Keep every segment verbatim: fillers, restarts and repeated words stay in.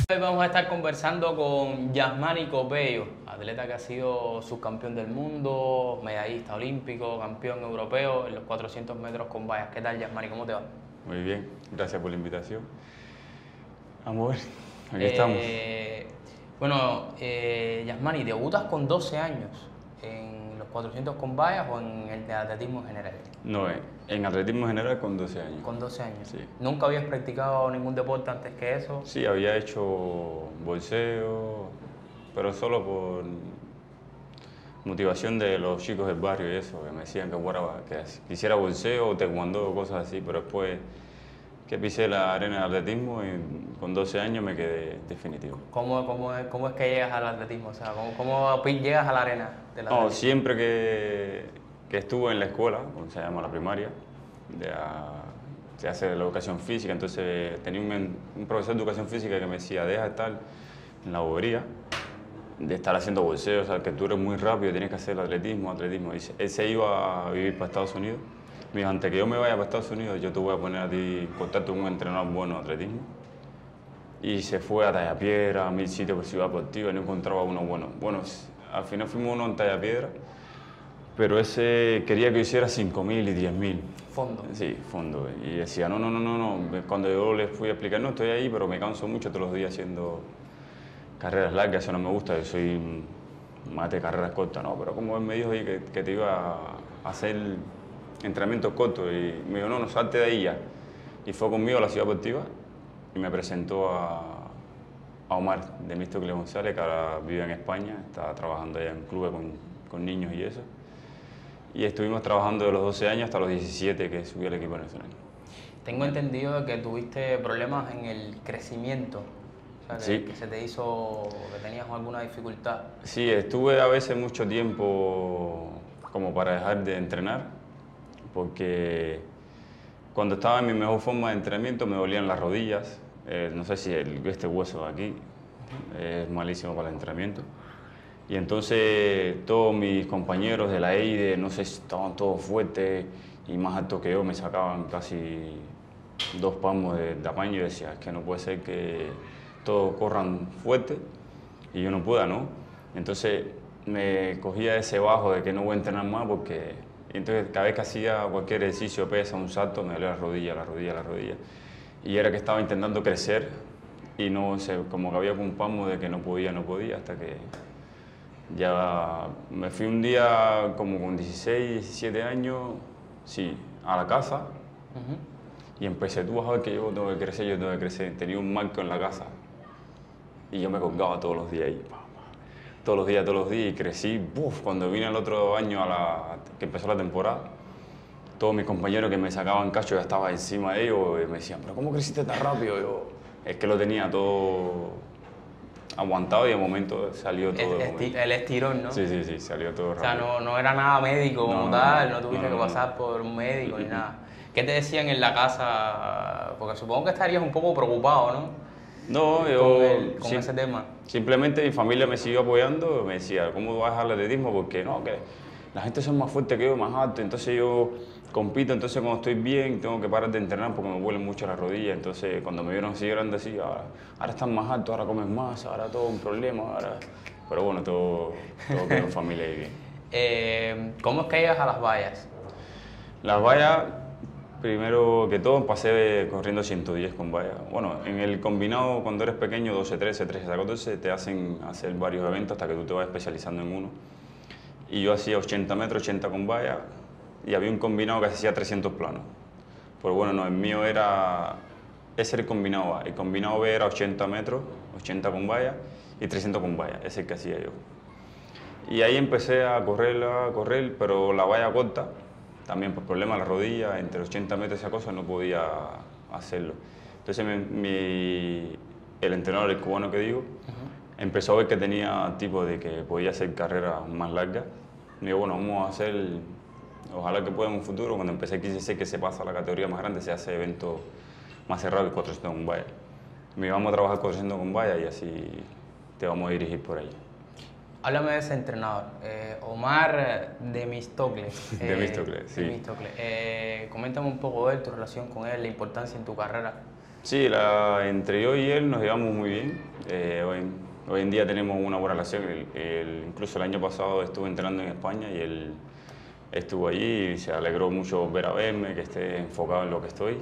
Hoy vamos a estar conversando con Yasmani Copello, atleta que ha sido subcampeón del mundo, medallista olímpico, campeón europeo en los cuatrocientos metros con vallas. ¿Qué tal, Yasmani? ¿Cómo te va? Muy bien, gracias por la invitación. Vamos a ver, aquí Eh, estamos. Bueno, eh, Yasmani, ¿debutas con doce años en los cuatrocientos con vallas o en el de atletismo en general? No, eh, en atletismo general con doce años. Con doce años. Sí. ¿Nunca habías practicado ningún deporte antes que eso? Sí, había hecho bolseo, pero solo por motivación de los chicos del barrio y eso, que me decían que, fuera, que quisiera bolseo, taekwondo, cosas así, pero después que pisé la arena de atletismo y con doce años me quedé definitivo. ¿Cómo, cómo, es, ¿Cómo es que llegas al atletismo? O sea, ¿cómo, cómo llegas a la arena del atletismo? No, siempre que, que estuve en la escuela, como se llama la primaria, de a, se hace la educación física, entonces tenía un, un profesor de educación física que me decía, deja de estar en la bobería, de estar haciendo bolseo, o sea, que tú eres muy rápido, tienes que hacer el atletismo, atletismo. Y él se iba a vivir para Estados Unidos. Me dijo, antes que yo me vaya para Estados Unidos, yo te voy a poner a ti en contacto con un entrenador bueno de atletismo. Y se fue a Tallapiedra, a mil sitios por Ciudad Deportiva, y no encontraba uno bueno. Bueno, al final fuimos uno en Tallapiedra, pero ese quería que hiciera cinco mil y diez mil. Fondo. Sí, fondo. Y decía, no, no, no, no, no. Cuando yo les fui a explicar, no, estoy ahí, pero me canso mucho todos los días haciendo carreras largas, eso no me gusta, yo soy más de carreras cortas, no, pero como él me dijo ahí que, que te iba a hacer entrenamientos cortos y me dijo, no, no, salte de ahí ya. Y fue conmigo a la Ciudad Deportiva y me presentó a, a Omar de Místocle González, que ahora vive en España, está trabajando allá en clubes con, con niños y eso. Y estuvimos trabajando de los doce años hasta los diecisiete que subí al equipo nacional. Tengo entendido que tuviste problemas en el crecimiento. O sea, que, Sí. que se te hizo, que tenías alguna dificultad. Sí, estuve a veces mucho tiempo como para dejar de entrenar, porque cuando estaba en mi mejor forma de entrenamiento me dolían las rodillas, eh, no sé si el, este hueso de aquí es malísimo para el entrenamiento. Y entonces todos mis compañeros de la E I D E, no sé, estaban todos fuertes y más altos que yo, me sacaban casi dos palmos de tamaño y decía, es que no puede ser que todos corran fuerte y yo no pueda, ¿no? Entonces me cogía ese bajo de que no voy a entrenar más porque entonces cada vez que hacía cualquier ejercicio, pesa, un salto, me dolía la rodilla, la rodilla, la rodilla. Y era que estaba intentando crecer y no sé, como que había un palmo de que no podía, no podía, hasta que ya me fui un día como con dieciséis, diecisiete años, sí, a la casa. Uh-huh. Y empecé, tú vas a ver que yo tengo que crecer, yo tengo que crecer. Tenía un marco en la casa y yo me colgaba todos los días ahí, todos los días, todos los días, y crecí. Buf, cuando vine el otro año a la, que empezó la temporada, todos mis compañeros que me sacaban cacho, ya estaba encima de ellos y me decían, pero ¿cómo creciste tan rápido? Yo, es que lo tenía todo aguantado y de momento salió todo. El, esti el estirón, ¿no? Sí, sí, sí, salió todo rápido. O sea, no, no era nada médico como no, tal, no, no tuviste no, que pasar no. por un médico ni nada. ¿Qué te decían en la casa? Porque supongo que estarías un poco preocupado, ¿no? No, yo... Con, el, con sim ese tema. Simplemente mi familia me siguió apoyando, me decía, ¿cómo vas a dejar el atletismo? Porque no, que la gente son más fuertes que yo, más alto, entonces yo compito, entonces cuando estoy bien tengo que parar de entrenar porque me duelen mucho las rodillas, entonces cuando me vieron así grande así, ahora, ahora están más altos, ahora comen más, ahora todo un problema, ahora... Pero bueno, todo, todo quedó en familia y bien. Eh, ¿Cómo es que llegas a las vallas? Las vallas, primero que todo, pasé corriendo ciento diez con vallas. Bueno, en el combinado, cuando eres pequeño, doce trece, trece catorce, te hacen hacer varios eventos hasta que tú te vas especializando en uno. Y yo hacía ochenta metros, ochenta con vallas, y había un combinado que hacía trescientos planos. Pero bueno, no, el mío era... Ese era el combinado A. El combinado B era ochenta metros, ochenta con vallas, y trescientos con vallas, ese es el que hacía yo. Y ahí empecé a correr, a correr, pero la valla corta, también por problemas de la rodilla, entre ochenta metros y esa cosa no podía hacerlo. Entonces mi, mi, el entrenador, el cubano que digo, uh-huh, empezó a ver que tenía tipo de que podía hacer carreras más largas. Me dijo, bueno, vamos a hacer, ojalá que pueda en un futuro, cuando empecé quise decir que se pasa a la categoría más grande, se hace eventos más cerrados que cuatrocientos con valla. Me dijo, vamos a trabajar cuatrocientos con valla y así te vamos a dirigir por ahí. Háblame de ese entrenador, eh, Omar de Místocle. Eh, de Místocle, sí. De Místocle. Eh, coméntame un poco de él, tu relación con él, la importancia en tu carrera. Sí, la, entre yo y él nos llevamos muy bien. Eh, hoy, hoy en día tenemos una buena relación. Él- él- incluso el año pasado estuve entrenando en España y él estuvo allí y se alegró mucho ver a verme, que esté enfocado en lo que estoy.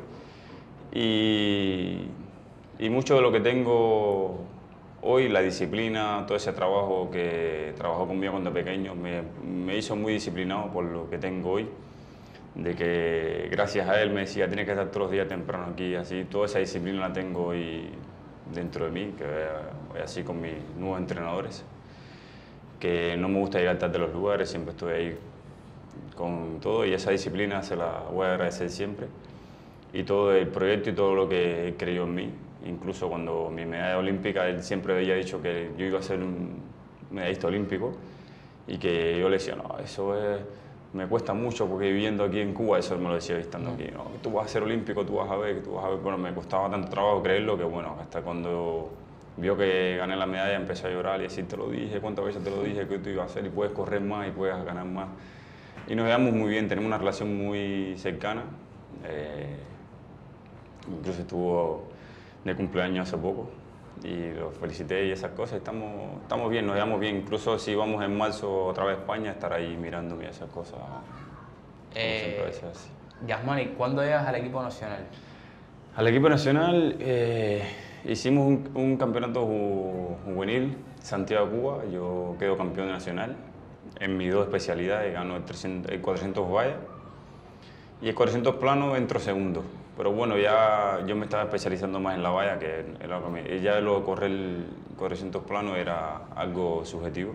Y, y mucho de lo que tengo hoy, la disciplina, todo ese trabajo que trabajó conmigo cuando pequeño, me, me hizo muy disciplinado por lo que tengo hoy. De que gracias a él me decía, tienes que estar todos los días temprano aquí, así, toda esa disciplina la tengo hoy dentro de mí, que voy así con mis nuevos entrenadores, que no me gusta llegar tarde a los lugares, siempre estoy ahí con todo y esa disciplina se la voy a agradecer siempre. Y todo el proyecto y todo lo que creyó en mí, incluso cuando mi medalla olímpica, él siempre había dicho que yo iba a ser un medallista olímpico y que yo le decía, no, eso es, me cuesta mucho porque viviendo aquí en Cuba, eso me lo decía estando aquí, no, que tú vas a ser olímpico, tú vas a ver, que tú vas a ver, bueno, me costaba tanto trabajo creerlo que bueno, hasta cuando vio que gané la medalla empecé a llorar y decir, te lo dije, cuántas veces te lo dije que tú ibas a hacer y puedes correr más y puedes ganar más. Y nos llevamos muy bien, tenemos una relación muy cercana. Eh, incluso estuvo de cumpleaños hace poco y lo felicité y esas cosas. Estamos, estamos bien, nos llevamos bien. Incluso si vamos en marzo otra vez a España, estar ahí mirándome y esas cosas. Como Eh, siempre a veces así. Yasmani, ¿cuándo llegas al equipo nacional? Al equipo nacional eh, hicimos un, un campeonato ju- juvenil, Santiago, Cuba. Yo quedo campeón nacional en mis dos especialidades, gano el, trescientos, el cuatrocientos vallas y el cuatrocientos plano entro segundo. Pero bueno, ya yo me estaba especializando más en la valla, que era lo que me, ya lo de correr el cuatrocientos plano era algo subjetivo.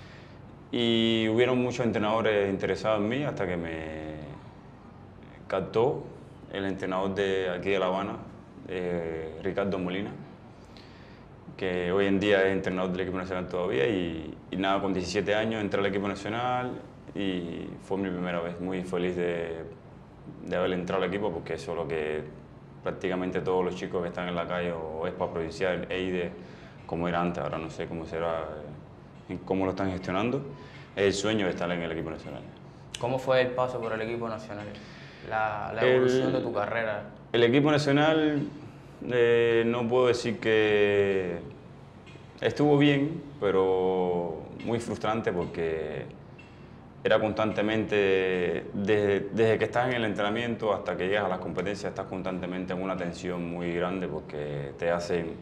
Y hubieron muchos entrenadores interesados en mí hasta que me captó el entrenador de aquí de La Habana, eh, Ricardo Molina, que hoy en día es entrenador del equipo nacional todavía y, y nada, con diecisiete años entré al equipo nacional y fue mi primera vez, muy feliz de, de haber entrado al equipo porque eso es lo que prácticamente todos los chicos que están en la calle o es para provincial, E I D E, como era antes, ahora no sé cómo será, eh, cómo lo están gestionando, es el sueño de estar en el equipo nacional. ¿Cómo fue el paso por el equipo nacional? La, la El- evolución de tu carrera. El equipo nacional, eh, no puedo decir que estuvo bien, pero muy frustrante porque era constantemente, desde, desde que estás en el entrenamiento hasta que llegas a las competencias, estás constantemente en una tensión muy grande porque te hacen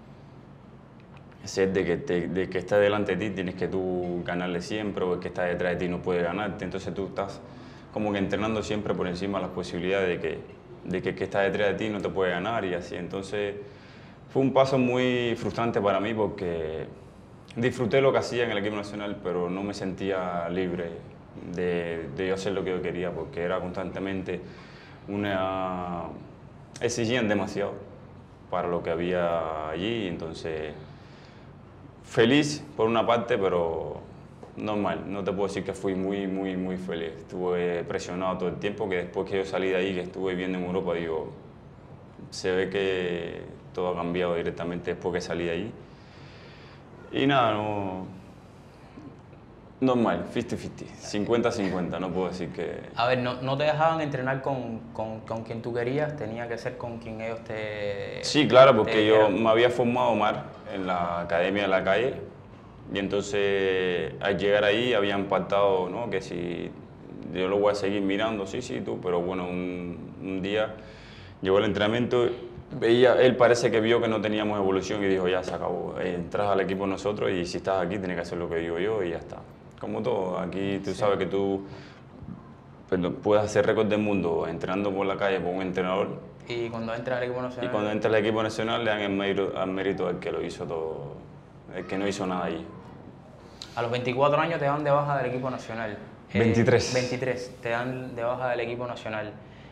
ser de que, te- de que está delante de ti, tienes que tú ganarle siempre, o el que está detrás de ti no puede ganarte, entonces tú estás como que entrenando siempre por encima de las posibilidades de que, de que el que está detrás de ti no te puede ganar y así, entonces fue un paso muy frustrante para mí porque disfruté lo que hacía en el equipo nacional, pero no me sentía libre de, de yo hacer lo que yo quería porque era constantemente una... exigían demasiado para lo que había allí, entonces feliz por una parte, pero normal. No te puedo decir que fui muy, muy, muy feliz. Estuve presionado todo el tiempo, que después que yo salí de ahí, que estuve viviendo en Europa, digo, se ve que todo ha cambiado directamente después que salí de ahí. Y nada, no... normal, cincuenta cincuenta, cincuenta cincuenta, no puedo decir que... A ver, no, no te dejaban entrenar con, con, con quien tú querías, tenía que ser con quien ellos te... Sí, claro, te porque yo dijeran. me había formado mar en la Academia de la Calle y entonces al llegar ahí habían pactado, ¿no?, que si yo lo voy a seguir mirando, sí, sí, tú, pero bueno, un, un día llegó el entrenamiento, veía, él parece que vio que no teníamos evolución y dijo, ya se acabó, entras al equipo nosotros y si estás aquí tienes que hacer lo que digo yo y ya está. Como todo, aquí tú Sí. sabes que tú perdón, puedes hacer récord del mundo entrenando por la calle con un entrenador. Y cuando entras al equipo Y nacional... cuando entra al equipo nacional le dan el mérito, al mérito al que lo hizo todo, el que no hizo nada allí. A los veinticuatro años te dan de baja del equipo nacional. Eh, veintitrés. veintitrés, te dan de baja del equipo nacional.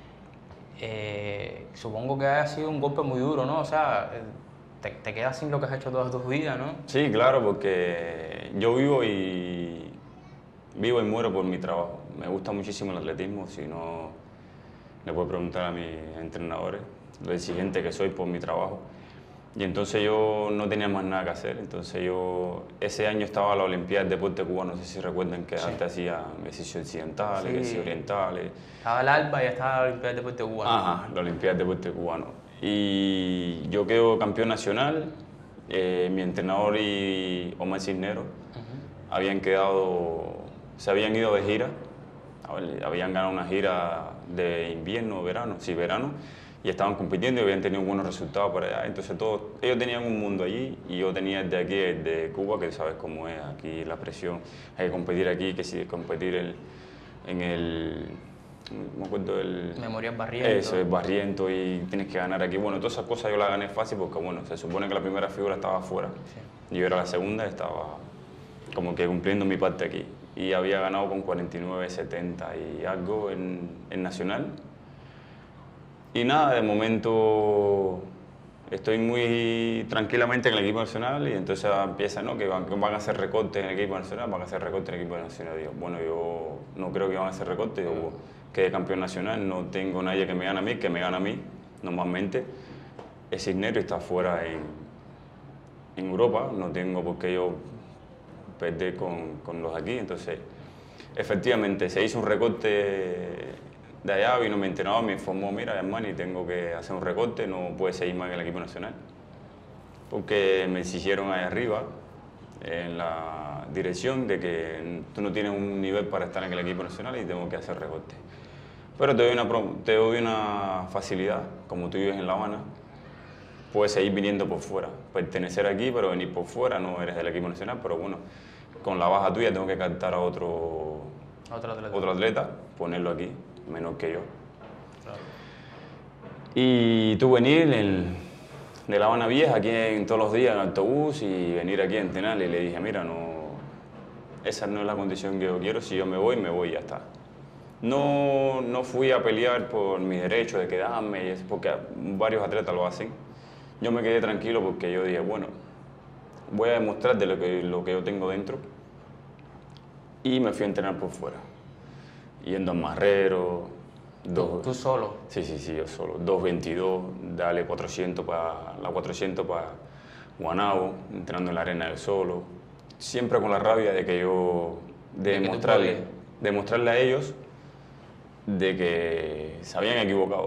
Eh, supongo que haya sido un golpe muy duro, ¿no? O sea, eh, te, te quedas sin lo que has hecho toda tu vida, ¿no? Sí, claro, porque yo vivo y vivo y muero por mi trabajo. Me gusta muchísimo el atletismo, si no le puedo preguntar a mis entrenadores lo exigente que soy por mi trabajo. Y entonces yo no tenía más nada que hacer. Entonces yo, ese año estaba a la Olimpiada del Deporte Cubano, no sé si recuerdan que Sí. antes hacía ejercicios occidentales, Sí. ejercicios orientales. Estaba el ALBA y estaba la Olimpiada de Deporte Cubano. Ajá, la Olimpiada del Deporte Cubano. y yo quedo campeón nacional. Eh, mi entrenador y Omar Cisneros uh-huh. habían quedado, se habían ido de gira, habían ganado una gira de invierno, verano, sí, verano, y estaban compitiendo y habían tenido buenos resultados por allá. Entonces todos, ellos tenían un mundo allí y yo tenía el de aquí, el de Cuba, que sabes cómo es aquí la presión, hay que competir aquí, que si competir el, en el... no me acuerdo del... Memorial Barriento. Eso, es Barriento y tienes que ganar aquí. Bueno, todas esas cosas yo las gané fácil porque, bueno, se supone que la primera figura estaba afuera. Sí. Y yo era la segunda y estaba como que cumpliendo mi parte aquí. Y había ganado con cuarenta y nueve setenta y algo en, en Nacional. Y nada, de momento estoy muy tranquilamente en el equipo nacional y entonces empieza, ¿no? Que van, que van a hacer recortes en el equipo nacional, van a hacer recortes en el equipo nacional. Digo, bueno, yo no creo que van a hacer recortes. Digo, quedé campeón nacional, no tengo nadie que me gane a mí, que me gane a mí, normalmente. Es Cisneros y está fuera en, en Europa, no tengo por qué yo perder con, con los aquí, entonces, efectivamente, se hizo un recorte de allá, vino mi entrenador, me informó, mira, hermano, tengo que hacer un recorte, no puedes seguir más en el equipo nacional, porque me exigieron ahí arriba, en la dirección, de que tú no tienes un nivel para estar en el equipo nacional y tengo que hacer recorte. Pero te doy una, te doy una facilidad, como tú vives en La Habana, puedes seguir viniendo por fuera, pertenecer aquí, pero venir por fuera, no eres del equipo nacional, pero bueno, con la baja tuya tengo que captar a otro, otro, atleta. otro atleta, ponerlo aquí, menor que yo. Claro. Y tú venir en, de La Habana Vieja, aquí en, todos los días en autobús y venir aquí a entrenar, y le dije, mira, no, esa no es la condición que yo quiero, si yo me voy, me voy y ya está. No, no fui a pelear por mi derecho de quedarme, porque varios atletas lo hacen. Yo me quedé tranquilo porque yo dije, bueno, voy a demostrar de lo que, lo que yo tengo dentro. Y me fui a entrenar por fuera. Yendo a Marrero. ¿Tú, ¿Tú solo? Sí, sí, sí, yo solo. dos veintidós, dale cuatrocientos para la cuatrocientos para Guanabo, entrenando en la arena del solo. Siempre con la rabia de que yo, de demostrarle, demostrarle a ellos de que se habían equivocado.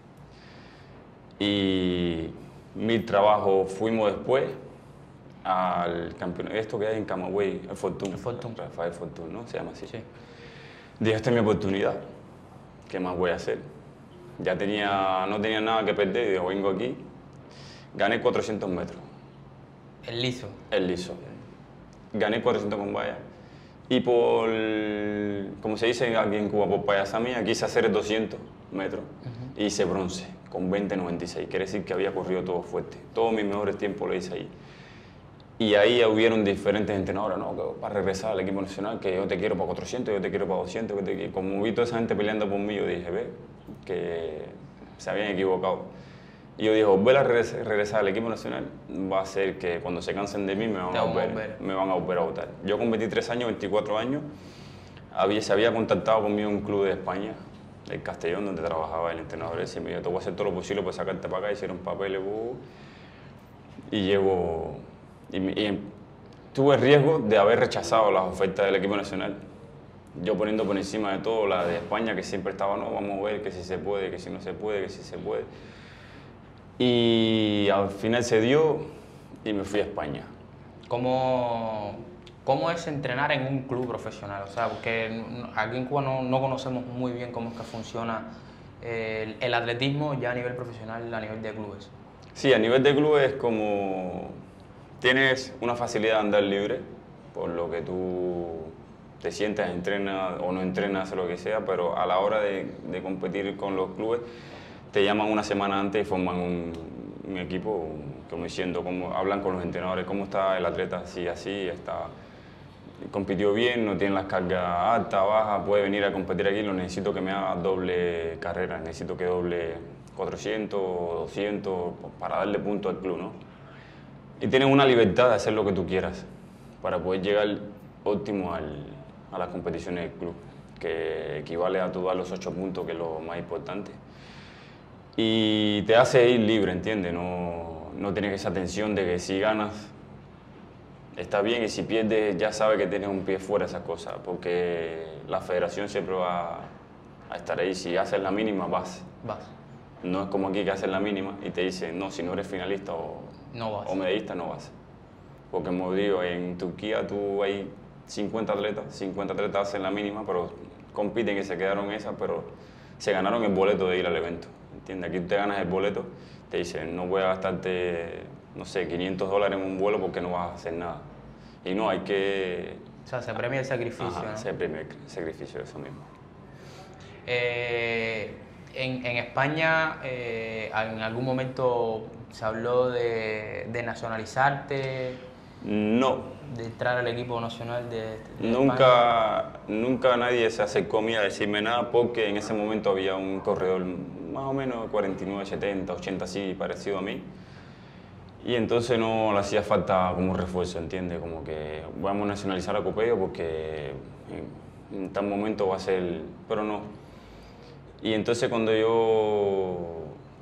Y mi trabajo, fuimos después al campeonato, esto que hay en Camagüey, el Fortune, el Fortune. Rafael Fortune, ¿no? Se llama así. Sí. Dije, esta es mi oportunidad, ¿qué más voy a hacer? Ya tenía, no tenía nada que perder, y digo, vengo aquí, gané cuatrocientos metros. ¿El liso? El liso. Gané cuatrocientos con valla. Y por, como se dice aquí en Cuba, por payasa mía, quise hacer el doscientos metros uh-huh. y hice bronce con veinte noventa y seis. Quiere decir que había corrido todo fuerte. Todos mis mejores tiempos lo hice ahí. Y ahí hubieron diferentes entrenadores, ¿no? Que para regresar al equipo nacional, que yo te quiero para cuatrocientos, yo te quiero para doscientos. Que te... Como vi toda esa gente peleando por mí, yo dije, ve, que se habían equivocado. Y yo dije, volver a regresar al equipo nacional va a ser que cuando se cansen de mí me van, a volver, me van a volver a votar. Yo con veintitrés años, veinticuatro años, había, se había contactado conmigo un club de España, el Castellón, donde trabajaba el entrenador ese, y me dijo, te voy a hacer todo lo posible para sacarte para acá, hicieron papeles, uh, y llevo... Y, y tuve el riesgo de haber rechazado las ofertas del equipo nacional. Yo poniendo por encima de todo la de España, que siempre estaba, no, vamos a ver que si se puede, que si no se puede, que si se puede. Y al final se dio y me fui a España. ¿Cómo, cómo es entrenar en un club profesional? O sea, porque aquí en Cuba no, no conocemos muy bien cómo es que funciona el, el atletismo ya a nivel profesional, a nivel de clubes. Sí, a nivel de clubes es como... Tienes una facilidad de andar libre, por lo que tú te sientas, entrenas o no entrenas o lo que sea, pero a la hora de, de competir con los clubes, te llaman una semana antes y forman un, un equipo, como diciendo, como, hablan con los entrenadores, cómo está el atleta, así, así, está, compitió bien, no tiene las cargas altas, bajas, puede venir a competir aquí, lo necesito que me haga doble carrera, necesito que doble cuatrocientos, doscientos, para darle punto al club, ¿no? Y tienes una libertad de hacer lo que tú quieras para poder llegar óptimo al, a las competiciones del club, que equivale a tú dar los ocho puntos, que es lo más importante. Y te hace ir libre, ¿entiendes? No, no tienes esa tensión de que si ganas está bien y si pierdes ya sabes que tienes un pie fuera de esas cosas, porque la federación siempre va a estar ahí. Si haces la mínima, vas. Vas. No es como aquí que hacen la mínima y te dicen, no, si no eres finalista o, No vas. o medallista, no vas. Porque como digo, en Turquía tú hay cincuenta atletas, cincuenta atletas hacen la mínima, pero compiten y se quedaron esas, pero se ganaron el boleto de ir al evento. ¿Entiendes? Aquí tú te ganas el boleto, te dicen, no voy a gastarte, no sé, quinientos dólares en un vuelo porque no vas a hacer nada. Y no, hay que... O sea, se premia el sacrificio. Ajá, ¿no? se premia el sacrificio, eso mismo. Eh, en, en España, eh, en algún momento se habló de, de nacionalizarte, No, de entrar al equipo nacional de, de España. nunca, nunca nadie se acercó a mí a decirme nada porque en ese momento había un corredor más o menos cuarenta y nueve, setenta, ochenta así, parecido a mí. Y entonces no le hacía falta como un refuerzo, ¿entiendes? Como que vamos a nacionalizar a Copello porque en, en tal momento va a ser... Pero no. Y entonces cuando yo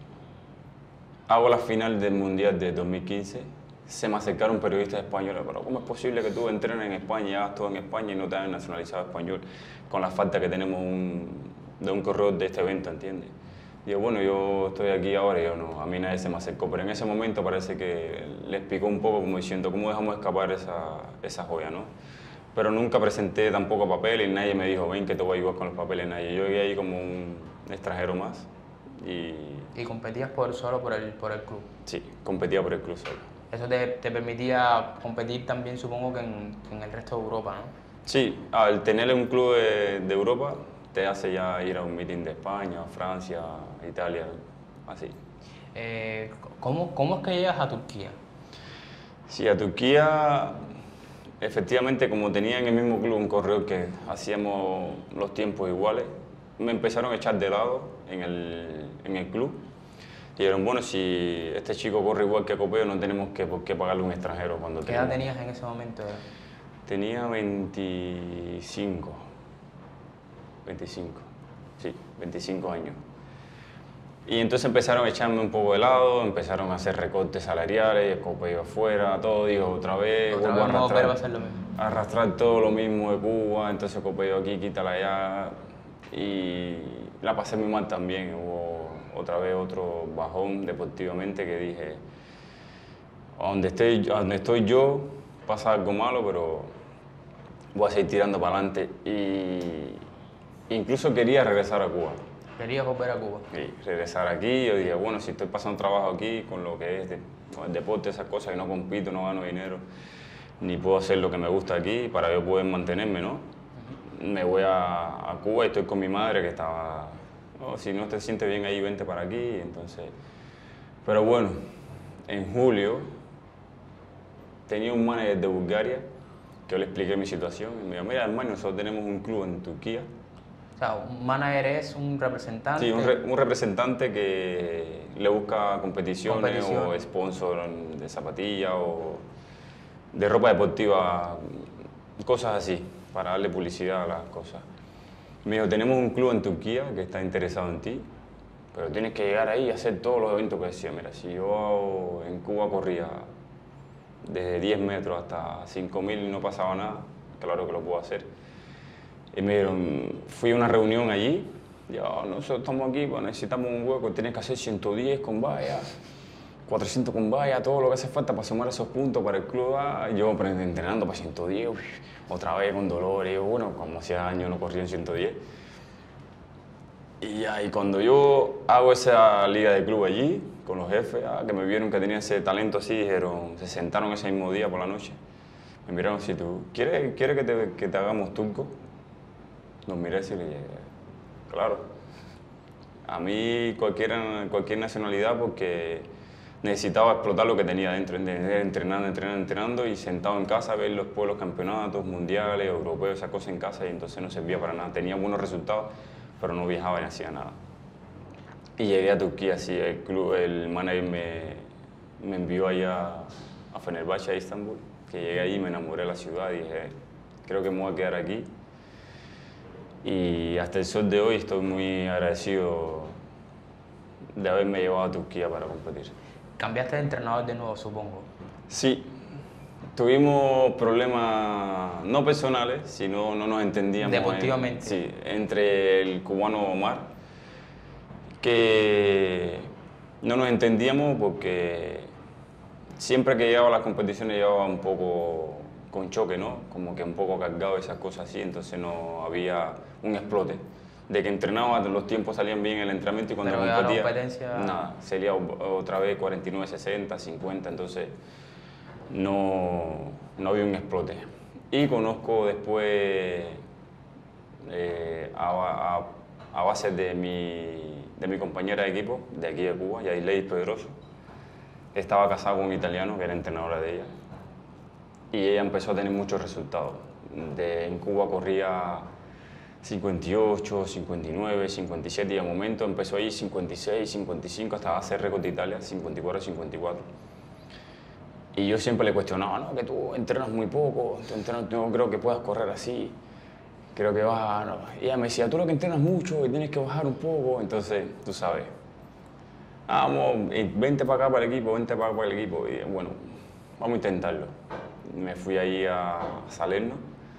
hago la final del Mundial de dos mil quince, se me acercaron periodistas españoles, pero ¿cómo es posible que tú entrenes en España y hagas todo en España y no te hayan nacionalizado español con la falta que tenemos un, de un corredor de este evento, ¿entiendes? Digo, bueno, yo estoy aquí ahora y yo no, a mí nadie se me acercó, pero en ese momento parece que les picó un poco como diciendo, ¿cómo dejamos escapar esa, esa joya, no? Pero nunca presenté tampoco papeles y nadie me dijo, ven que te voy a ayudar con los papeles, nadie. Yo llegué ahí como un extranjero más y... Y competías por, solo por el, por el club. Sí, competía por el club solo. Eso te, te permitía competir también, supongo, que en, en el resto de Europa, ¿no? Sí, al tener un club de, de Europa te hace ya ir a un meeting de España, Francia, Italia, así. Eh, ¿cómo, ¿Cómo es que llegas a Turquía? Sí, a Turquía, efectivamente, como tenía en el mismo club un corredor que hacíamos los tiempos iguales, me empezaron a echar de lado en el, en el club. Y dijeron, bueno, si este chico corre igual que Copello, no tenemos que, por qué pagarle a un extranjero cuando ¿Qué edad tenemos... tenías en ese momento? Tenía veinticinco, veinticinco, sí, veinticinco años. Y entonces empezaron a echarme un poco de lado, empezaron a hacer recortes salariales, Copello afuera, todo, digo, otra vez, Otra vuelvo vez a Modo Pérez arrastrar, va a ser lo mismo. arrastrar todo lo mismo de Cuba, entonces Copello aquí, quítala allá. Y la pasé muy mal también, hubo otra vez otro bajón deportivamente que dije, a donde, esté, a donde estoy yo pasa algo malo, pero voy a seguir tirando para adelante. Y incluso quería regresar a Cuba. Querías volver a Cuba. Sí, regresar aquí, yo dije, bueno, si estoy pasando trabajo aquí con lo que es de, con el deporte, esas cosas, que no compito, no gano dinero, ni puedo hacer lo que me gusta aquí para yo poder mantenerme, ¿no? Uh-huh. Me voy a, a Cuba y estoy con mi madre que estaba, oh, si no te sientes bien ahí, vente para aquí, entonces... Pero bueno, en julio tenía un manager de Bulgaria que yo le expliqué mi situación y me dijo, mira, hermano, nosotros tenemos un club en Turquía. O sea, un manager es un representante. Sí, un, re, un representante que le busca competiciones Competición. o sponsor de zapatillas o de ropa deportiva, cosas así, para darle publicidad a las cosas. Me dijo, tenemos un club en Turquía que está interesado en ti, pero tienes que llegar ahí y hacer todos los eventos que decía. Mira, si yo en Cuba corría desde diez metros hasta cinco mil y no pasaba nada, claro que lo puedo hacer. Y me dijeron, fui a una reunión allí, y yo, nosotros estamos aquí, pues necesitamos un hueco, tienes que hacer ciento diez con vallas, cuatrocientos con vallas, todo lo que hace falta para sumar esos puntos para el club. Y yo entrenando para ciento diez, uff, otra vez con dolor, y yo, bueno, como hacía años no corría en ciento diez. Y, ya, y cuando yo hago esa liga de club allí, con los jefes, ah, que me vieron que tenía ese talento así, dijeron, se sentaron ese mismo día por la noche, me miraron así, ¿tú quieres, ¿quieres que, te, que te hagamos turco? Nos miré y le dije, claro, a mí cualquier, cualquier nacionalidad porque necesitaba explotar lo que tenía dentro, entrenando, entrenando, entrenando y sentado en casa a ver los pueblos campeonatos mundiales, europeos, esas cosas en casa y entonces no servía para nada. Tenía buenos resultados, pero no viajaba ni hacía nada. Y llegué a Turquía, así, el club, el manager me, me envió allá a Fenerbahce, a Istambul, que llegué ahí, me enamoré de la ciudad y dije, creo que me voy a quedar aquí. Y hasta el sol de hoy estoy muy agradecido de haberme llevado a Turquía para competir. ¿Cambiaste de entrenador de nuevo, supongo? Sí, tuvimos problemas no personales, sino no nos entendíamos. Deportivamente. En, sí, entre el cubano Omar, que no nos entendíamos porque siempre que llegaba a las competiciones llegaba un poco con choque, ¿no? Como que un poco cargado, esas cosas así, entonces no había un explote. De que entrenaba, los tiempos salían bien en el entrenamiento y cuando Pero ya la competía, competencia... nada, salía otra vez cuarenta y nueve, sesenta, cincuenta, entonces no, no había un explote. Y conozco después, eh, a, a, a base de mi, de mi compañera de equipo, de aquí de Cuba, Yaileis Pedroso. Estaba casada con un italiano que era entrenadora de ella. Y ella empezó a tener muchos resultados. De, en Cuba corría cincuenta y ocho, cincuenta y nueve, cincuenta y siete y al momento empezó ahí cincuenta y seis, cincuenta y cinco hasta hacer récord de Italia, cincuenta y cuatro, cincuenta y cuatro. Y yo siempre le cuestionaba, no, que tú entrenas muy poco, tú entrenas, no creo que puedas correr así, creo que vas a... No. Y ella me decía, tú lo que entrenas mucho y tienes que bajar un poco, entonces, tú sabes, vamos, vente para acá para el equipo, vente para acá para el equipo, y bueno, vamos a intentarlo. Me fui ahí a Salerno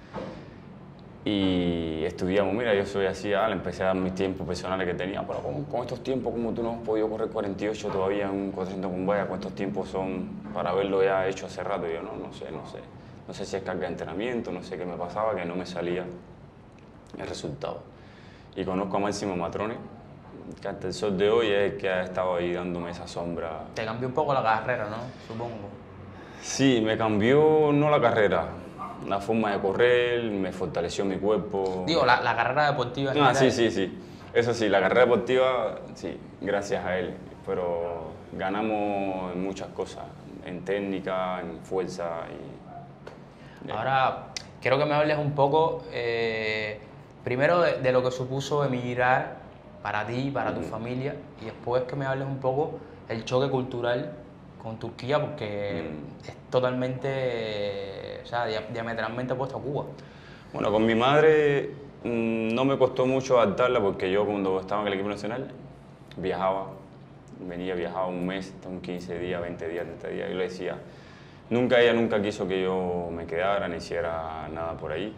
y estudiamos, mira, yo soy así, ah, le empecé a dar mis tiempos personales que tenía, pero con, con estos tiempos, como tú no has podido correr cuarenta y ocho todavía en un cuatrocientos con valla, ¿cuántos tiempos son para haberlo ya hecho hace rato? Y yo no, no sé, no sé, no sé si es carga de entrenamiento, no sé qué me pasaba, que no me salía el resultado. Y conozco a Máximo Matrone, que hasta el sol de hoy es el que ha estado ahí dándome esa sombra. Te cambió un poco la carrera, ¿no? Supongo. Sí, me cambió no la carrera, la forma de correr, me fortaleció mi cuerpo. Digo, la, la carrera deportiva. Ah, sí, sí, sí. Eso sí, la carrera deportiva, sí, gracias a él. Pero ganamos en muchas cosas, en técnica, en fuerza. Y... Ahora, quiero que me hables un poco, eh, primero de, de lo que supuso emigrar para ti, para tu mm. familia, y después que me hables un poco el choque cultural con Turquía, porque mm. es totalmente, o sea, diametralmente opuesto a Cuba. Bueno, con mi madre mmm, no me costó mucho adaptarla porque yo cuando estaba en el equipo nacional viajaba, venía, viajaba un mes, un quince días, veinte días, treinta días, y yo le decía, nunca, ella nunca quiso que yo me quedara ni hiciera nada por ahí.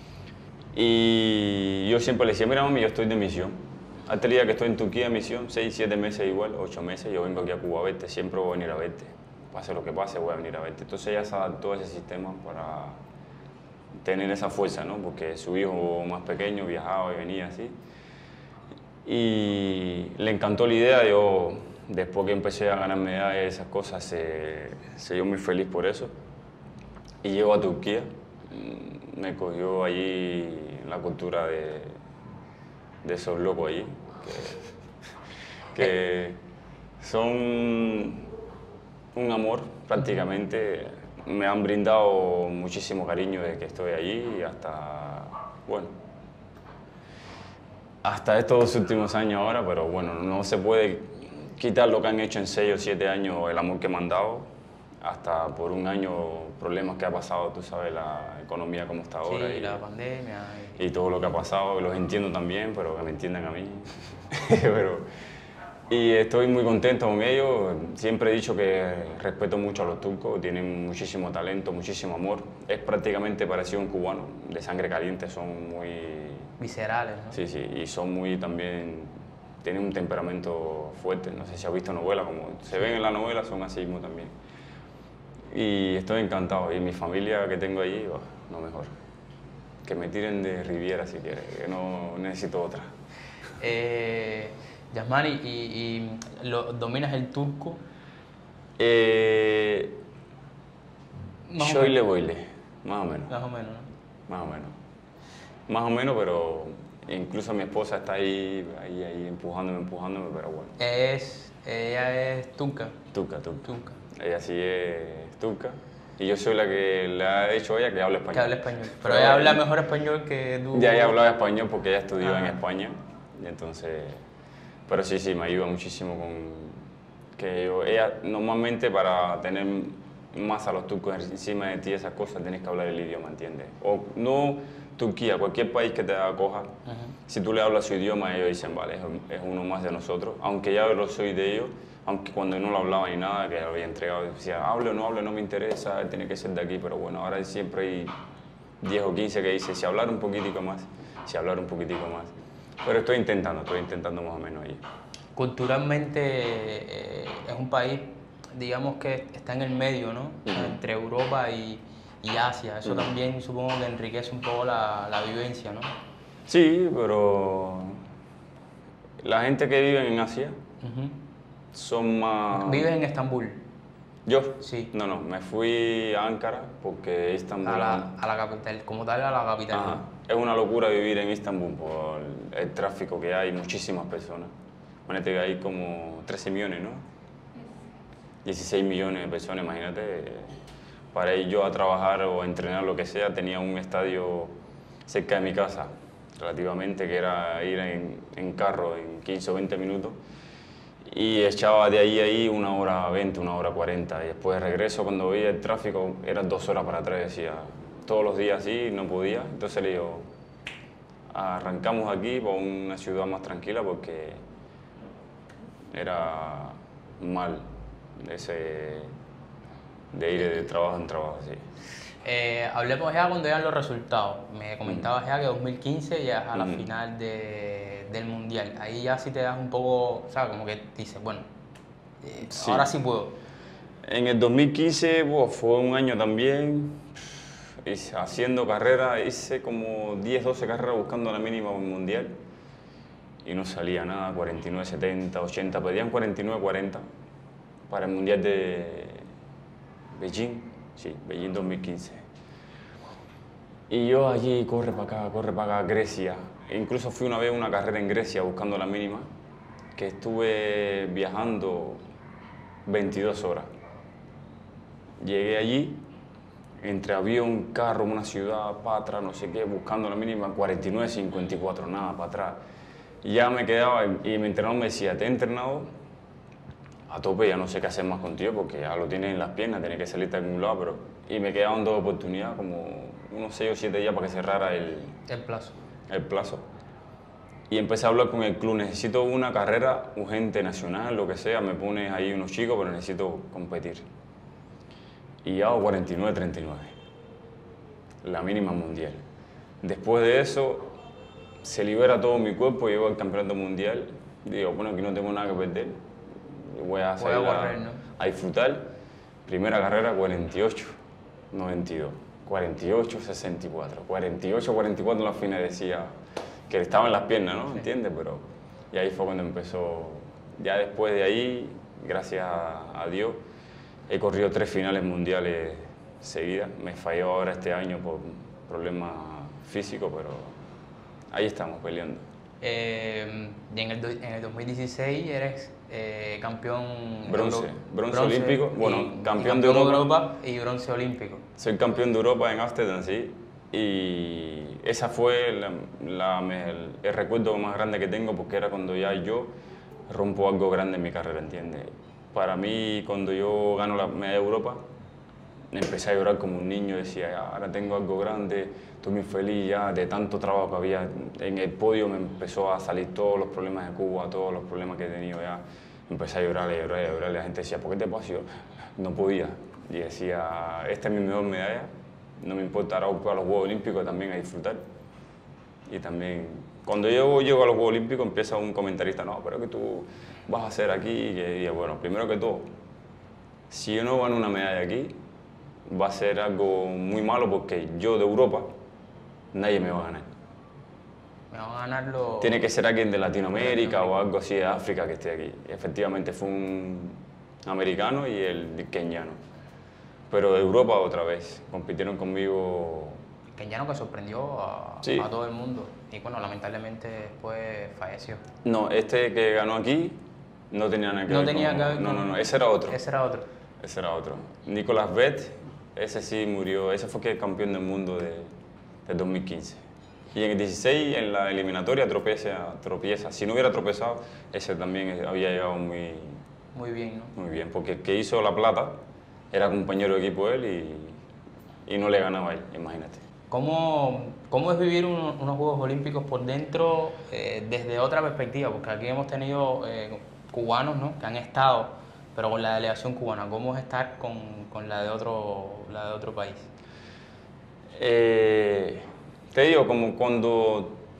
Y yo siempre le decía, mira mami, yo estoy de misión. Hasta el día que estoy en Turquía de misión, seis, siete meses igual, ocho meses, yo vengo aquí a Cuba a verte, siempre voy a venir a verte. Pase lo que pase, voy a venir a verte. Entonces ella se adaptó a ese sistema para tener esa fuerza, ¿no? Porque su hijo más pequeño viajaba y venía así. Y le encantó la idea, yo después que empecé a ganar medallas y esas cosas, se, se dio muy feliz por eso. Y llego a Turquía, me cogió allí la cultura de, de esos locos allí, que, que son un amor prácticamente. Me han brindado muchísimo cariño desde que estoy allí y hasta, bueno, hasta estos últimos años ahora, pero bueno, no se puede quitar lo que han hecho en seis o siete años, el amor que me han dado, hasta por un año problemas que ha pasado, tú sabes, la economía como está ahora. Sí, y la pandemia. Y... y todo lo que ha pasado, los entiendo también, pero que me entiendan a mí. pero, y estoy muy contento con ellos. Siempre he dicho que respeto mucho a los turcos, tienen muchísimo talento, muchísimo amor. Es prácticamente parecido a un cubano, de sangre caliente, son muy... viscerales, ¿no? Sí, sí, y son muy también... tienen un temperamento fuerte. No sé si has visto novelas, como se ven en la novela, son así mismo también. Y estoy encantado. Y mi familia que tengo allí, oh, no mejor. Que me tiren de Riviera si quieren, que no necesito otra. Eh... Yasmani, ¿y, y lo, dominas el turco? Eh, Şöyle böyle, más o menos. Más o menos, ¿no? Más o menos. Más o menos, pero incluso mi esposa está ahí, ahí, ahí empujándome, empujándome, pero bueno. Es, ella es turca. Turca, turca. Turca. Ella sí es turca. Y yo soy la que le ha dicho a ella que habla español. Que habla español. Pero, pero ella habla mejor español que tú. Ya ella hablaba español porque ella estudió ah. en España. Y entonces... Pero sí, sí, me ayuda muchísimo con que yo, ella normalmente para tener más a los turcos encima de ti esas cosas tienes que hablar el idioma, ¿entiendes? O no Turquía, cualquier país que te acoja, uh-huh. si tú le hablas su idioma ellos dicen, vale, es, es uno más de nosotros, aunque ya lo soy de ellos, aunque cuando no lo hablaba ni nada, que lo había entregado, decía, hable o no hable, no me interesa, tiene que ser de aquí, pero bueno, ahora siempre hay diez o quince que dicen, si hablar un poquitico más, si hablar un poquitico más. Pero estoy intentando, estoy intentando más o menos ahí. Culturalmente eh, es un país, digamos que está en el medio, ¿no? O sea, Ujú. entre Europa y, y Asia. Eso Ujú. también supongo que enriquece un poco la, la vivencia, ¿no? Sí, pero la gente que vive en Asia Ujú. son más... ¿Vives en Estambul? ¿Yo? Sí. No, no, me fui a Ankara porque Istambul... A la, a la capital, como tal a la capital, Ajá. ¿no? Es una locura vivir en Istambul por el tráfico que hay, muchísimas personas. Imagínate que hay como trece millones, ¿no? dieciséis millones de personas, imagínate. Para ir yo a trabajar o a entrenar, lo que sea, tenía un estadio cerca de mi casa, relativamente, que era ir en, en carro en quince o veinte minutos. Y echaba de ahí a ahí una hora veinte, una hora cuarenta. Y después de regreso, cuando veía el tráfico, eran dos horas para atrás. Decía, todos los días así, no podía. Entonces le digo, arrancamos aquí por una ciudad más tranquila porque era mal ese de ir de trabajo en trabajo, sí. Eh, hablemos ya cuando llegan los resultados. Me comentabas ya que dos mil quince ya es a la Ujú. final de- del Mundial. Ahí ya sí te das un poco, o sea, como que dices, bueno, eh, Sí. ahora sí puedo. En el dos mil quince buah, fue un año también hice- haciendo carrera, hice como diez, doce carreras buscando la mínima un mundial y no salía nada, cuarenta y nueve, setenta, ochenta, pedían cuarenta y nueve, cuarenta para el mundial de Beijing, sí, Beijing dos mil quince. Y yo allí, corre para acá, corre para acá, Grecia. E incluso fui una vez a una carrera en Grecia buscando la mínima, que estuve viajando veintidós horas. Llegué allí, entre avión, carro, una ciudad, Patra, no sé qué, buscando la mínima, cuarenta y nueve, cincuenta y cuatro, nada, para atrás. Y ya me quedaba, y mi entrenador me decía, te he entrenado a tope, ya no sé qué hacer más contigo, porque ya lo tienes en las piernas, tienes que salirte a algún lado, pero... Y me quedaban dos oportunidades, como unos seis o siete días para que cerrara el, El plazo. el plazo. Y empecé a hablar con el club, necesito una carrera urgente, nacional, lo que sea, me pones ahí unos chicos, pero necesito competir. Y hago cuarenta y nueve, treinta y nueve, la mínima mundial. Después de eso, se libera todo mi cuerpo, llego al campeonato mundial, digo, bueno, aquí no tengo nada que perder, voy a Voy a salir a, correr, ¿no? a disfrutar. Primera carrera, cuarenta y ocho, noventa y dos, cuarenta y ocho, sesenta y cuatro, cuarenta y ocho, cuarenta y cuatro en la final decía que estaba en las piernas, ¿no? Sí. ¿Entiendes? Pero, y ahí fue cuando empezó, ya después de ahí, gracias a Dios, he corrido tres finales mundiales seguidas. Me falló ahora este año por problemas físicos, pero ahí estamos peleando. Eh, y en el, do- en el dos mil dieciséis eres eh, campeón... Bronce, euro- bronce olímpico, bueno, y- campeón y de Europa. y bronce olímpico. Soy campeón de Europa en Ámsterdam, sí. Y esa fue la- la- el, el recuerdo más grande que tengo porque era cuando ya yo rompo algo grande en mi carrera, ¿entiendes? Para mí, cuando yo gano la medalla de Europa, empecé a llorar como un niño, decía, "Ya, ahora tengo algo grande, estoy muy feliz ya de tanto trabajo que había. En el podio me empezó a salir todos los problemas de Cuba, todos los problemas que he tenido ya. Empecé a llorar, a llorar, a llorar. La gente decía, ¿por qué te pasa? Y yo no podía. Y decía, esta es mi mejor medalla, no me importa, ahora voy a los Juegos Olímpicos también a disfrutar. Y también, cuando yo llego a los Juegos Olímpicos, empieza un comentarista, no, pero que tú vas a hacer aquí, y que, y bueno, primero que todo, si yo no gano una medalla aquí, va a ser algo muy malo porque yo de Europa, nadie me va a ganar. Me van a ganar los... Tiene que ser alguien de Latinoamérica o algo así de África que esté aquí. Y efectivamente fue un americano y el keniano. Pero de Europa otra vez, compitieron conmigo. Kenyano que sorprendió a, Sí. a todo el mundo. Y bueno, lamentablemente después falleció. No, este que ganó aquí no tenía nada que No ver tenía con... que ver No, con- no, no, ese era otro. Ese era otro. Ese era otro. Nicolas Vett, ese sí murió, ese fue que campeón del mundo de, del dos mil quince. Y en el dieciséis, en la eliminatoria, tropieza, tropieza. Si no hubiera tropezado, ese también había llegado muy, Muy bien, ¿no? muy bien, porque el que hizo la plata era compañero de equipo de él y, y no le ganaba a él, imagínate. ¿Cómo, cómo es vivir un- unos Juegos Olímpicos por dentro eh, desde otra perspectiva? Porque aquí hemos tenido eh, cubanos, ¿no?, que han estado, pero con la delegación cubana. ¿Cómo es estar con, con la, de otro, la de otro país? Eh, te digo, como cuando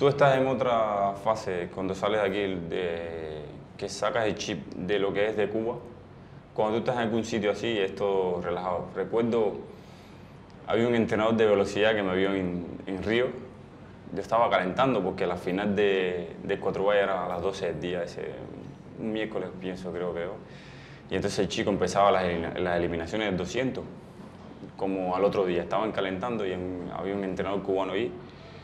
tú estás en otra fase cuando sales de aquí, de, que sacas el chip de lo que es de Cuba. Cuando tú estás en algún sitio así, es todo relajado. Recuerdo, había un entrenador de velocidad que me vio en, en Río. Yo estaba calentando porque la final de, de cuatro by era a las doce del día, ese, un miércoles pienso, creo que. Y entonces el chico empezaba las, las eliminaciones del doscientos, como al otro día. Estaban calentando y en, había un entrenador cubano ahí.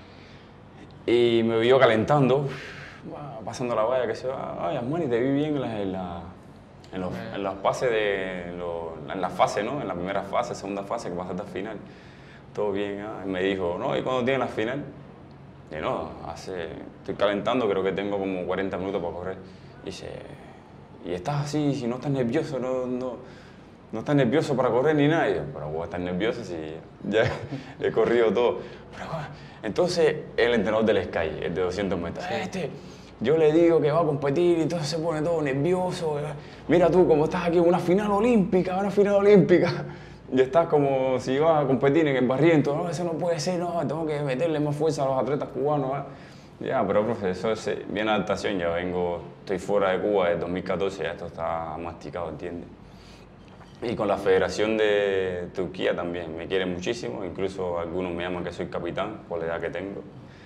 Y me vio calentando, pasando la valla, que se va, ay, Armani, te vi bien en, la, en, la, en, los, en los pases de, en, los, en la fase, ¿no? En la primera fase, segunda fase, que pasaste al final. Todo bien, ¿eh? Y me dijo, no, ¿y cuándo tienes la final? Y no, hace, estoy calentando, creo que tengo como cuarenta minutos para correr. Y dice, y estás así, si no estás nervioso, no, no, no estás nervioso para correr ni nada. Y yo, pero voy a estar nervioso si ya he corrido todo. Pero, entonces, el entrenador del Sky, el de doscientos metros, sí. este, yo le digo que va a competir y entonces se pone todo nervioso. Mira tú, como estás aquí en una final olímpica, una final olímpica. Y estás como si ibas a competir en el Barriento, no, eso no puede ser, no, tengo que meterle más fuerza a los atletas cubanos. ¿eh? Ya, pero profe, eso es bien adaptación, ya vengo, estoy fuera de Cuba desde dos mil catorce, ya esto está masticado, ¿entiendes? Y con la Federación de Turquía también, me quieren muchísimo, incluso algunos me llaman que soy capitán por la edad que tengo.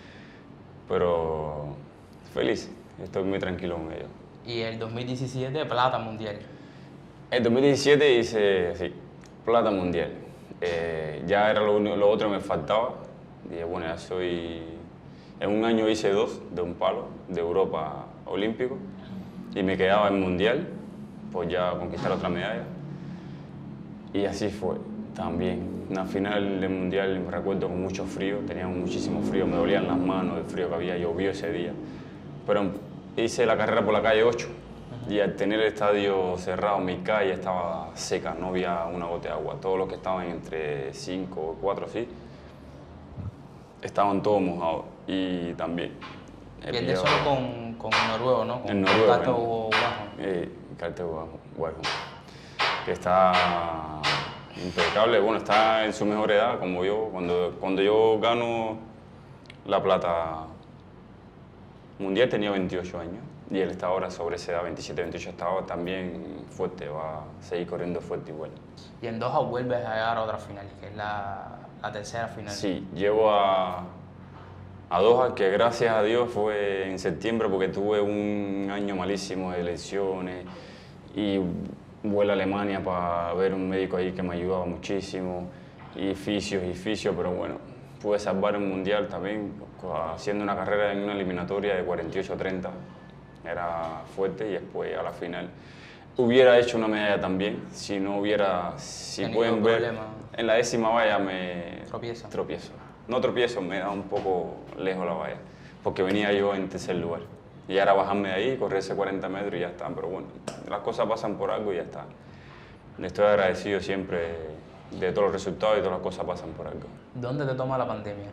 Pero feliz, estoy muy tranquilo con ellos. Y el dos mil diecisiete, plata mundial. El dos mil diecisiete hice, sí, plata mundial. Eh, ya era lo, lo otro que me faltaba. Dije, bueno, ya soy... En un año hice dos de un palo, de Europa olímpico, y me quedaba en mundial, pues ya conquistar otra medalla. Y así fue, también. Una final del mundial me recuerdo con mucho frío, teníamos muchísimo frío, me dolían las manos del frío que había, llovió ese día. Pero hice la carrera por la calle ocho, uh-huh. Y al tener el estadio cerrado, mi calle estaba seca, no había una gota de agua. Todos los que estaban entre cinco o cuatro, sí, estaban todos mojados. Y también... Pierde solo con, con noruego, ¿no? Con el noruego. Carter Warholm. Eh, Carter Warholm. Que está impecable, bueno, está en su mejor edad, como yo. Cuando, cuando yo gano la plata mundial tenía veintiocho años y él está ahora sobre esa edad, veintisiete, veintiocho, estaba también fuerte, va a seguir corriendo fuerte igual. Y en Doha vuelves a llegar a otra final, que es la, la tercera final. Sí, llevo a, a Doha, que gracias a Dios fue en septiembre porque tuve un año malísimo de lesiones y vuelvo a Alemania para ver un médico ahí que me ayudaba muchísimo, y fisios y fisios, pero bueno, pude salvar un mundial también, haciendo una carrera en una eliminatoria de cuarenta y ocho a treinta, era fuerte, y después a la final. Hubiera hecho una medalla también, si no hubiera, si pueden ver, problema. En la décima valla me tropiezo. tropiezo. No tropiezo, me da un poco lejos la valla, porque venía yo en tercer lugar. Y ahora bajarme de ahí, correr ese cuarenta metros y ya está. Pero bueno, las cosas pasan por algo y ya está. Estoy agradecido siempre de todos los resultados y todas las cosas pasan por algo. ¿Dónde te toma la pandemia?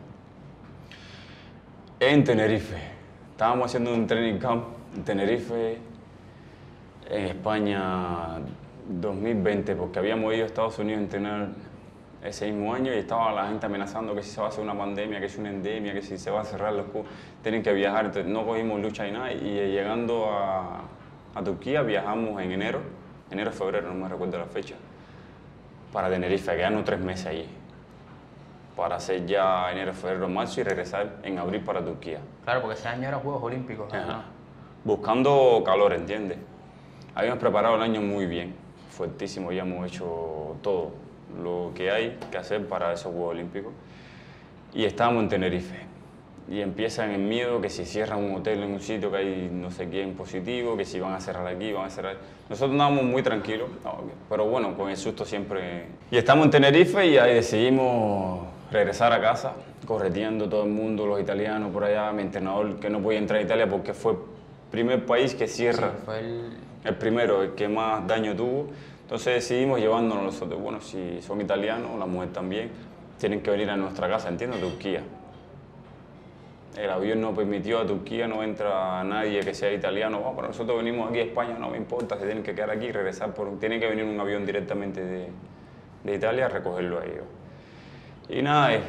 En Tenerife. Estábamos haciendo un training camp en Tenerife, en España, dos mil veinte, porque habíamos ido a Estados Unidos a entrenar ese mismo año y estaba la gente amenazando que si se va a hacer una pandemia, que es una endemia, que si se va a cerrar los clubes, tienen que viajar. Entonces, no cogimos lucha y nada, y llegando a, a Turquía viajamos en enero, enero, febrero, no me recuerdo la fecha, para Tenerife, quedarnos tres meses allí, para hacer ya enero, febrero, marzo y regresar en abril para Turquía. Claro, porque ese año eran Juegos Olímpicos. Ajá. Buscando calor, ¿entiendes? Habíamos preparado el año muy bien, fuertísimo, habíamos hecho todo lo que hay que hacer para esos Juegos Olímpicos, y estábamos en Tenerife y empiezan el miedo que si cierran un hotel en un sitio que hay no sé quién positivo, que si van a cerrar aquí, van a cerrar. Nosotros andábamos muy tranquilos, pero bueno, con el susto siempre. Y estamos en Tenerife y ahí decidimos regresar a casa, correteando todo el mundo, los italianos por allá, mi entrenador que no podía entrar a Italia porque fue el primer país que cierra, sí, fue el... el primero, el que más daño tuvo. Entonces decidimos llevándonos nosotros. Bueno, si son italianos, la mujer también, tienen que venir a nuestra casa, ¿entiendes? Turquía. El avión no permitió a Turquía, no entra nadie que sea italiano. Oh, pero nosotros venimos aquí a España, no me importa, se tienen que quedar aquí y regresar. Por... Tiene que venir un avión directamente de, de Italia a recogerlo a ellos. Y nada,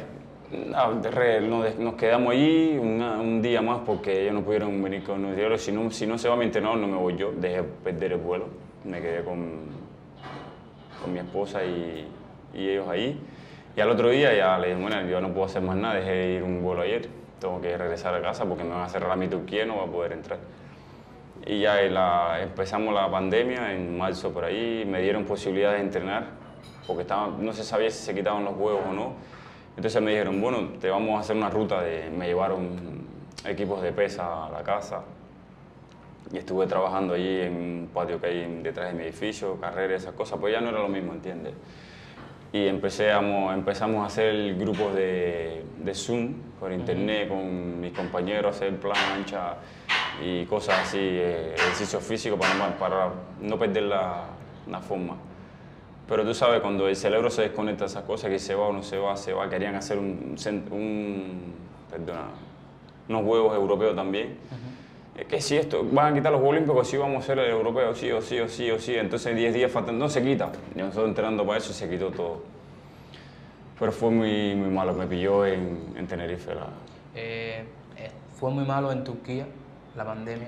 No, de re- nos, nos quedamos allí una- un día más porque ellos no pudieron venir con nosotros. Si no, si no se va mi entrenador, no me voy yo. Dejé perder el vuelo. Me quedé con, con mi esposa y, y ellos ahí. Y al otro día ya le dije, bueno, yo no puedo hacer más nada, dejé de ir un vuelo ayer. Tengo que regresar a casa porque me van a cerrar a mi Turquía y no voy a poder entrar. Y ya la, empezamos la pandemia en marzo por ahí. Me dieron posibilidad de entrenar porque estaba, no se sabía si se quitaban los huevos o no. Entonces me dijeron, bueno, te vamos a hacer una ruta de... Me llevaron equipos de pesa a la casa y estuve trabajando allí en un patio que hay detrás de mi edificio, carreras, esas cosas, pues ya no era lo mismo, ¿entiendes? Y empecé a, empezamos a hacer grupos de, de Zoom por internet con mis compañeros, hacer plancha y cosas así, eh, ejercicio físico para no, para no perder la, la forma. Pero tú sabes, cuando el cerebro se desconecta de esas cosas, que se va o no se va, se va, querían hacer un, un perdona, unos juegos europeos también. Uh-huh. Es que si esto, van a quitar los Juegos Olímpicos, sí vamos a hacer el europeo, sí o sí o sí o sí. Entonces diez días faltan, no se quita. Yo nosotros entrenando para eso y se quitó todo. Pero fue muy, muy malo, me pilló en, en Tenerife. La... Eh, ¿Fue muy malo en Turquía la pandemia?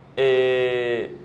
Eh,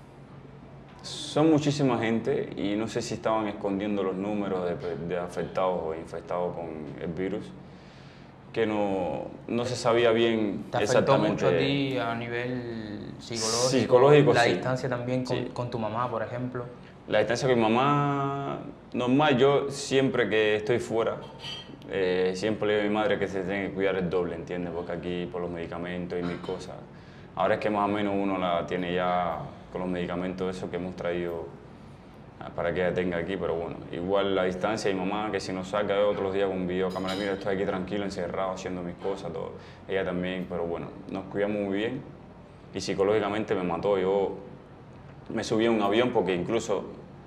Son muchísima gente y no sé si estaban escondiendo los números de, de afectados o infectados con el virus, que no, no se sabía bien ¿Te afectó exactamente. mucho a ti a nivel psicológico? Psicológico, La sí. distancia también con, Sí. con tu mamá, por ejemplo. La distancia con mi mamá, normal, yo siempre que estoy fuera, eh, siempre le digo a mi madre que se tiene que cuidar el doble, ¿entiendes? Porque aquí por los medicamentos y mil cosas. Ahora es que más o menos uno la tiene ya con los medicamentos esos que hemos traído para que ella tenga aquí, pero bueno, igual la distancia y mamá que si nos saca otros días con un videocámara, mira, estoy aquí tranquilo, encerrado, haciendo mis cosas, todo. Ella también, pero bueno, nos cuidamos muy bien y psicológicamente me mató. Yo me subí a un avión porque incluso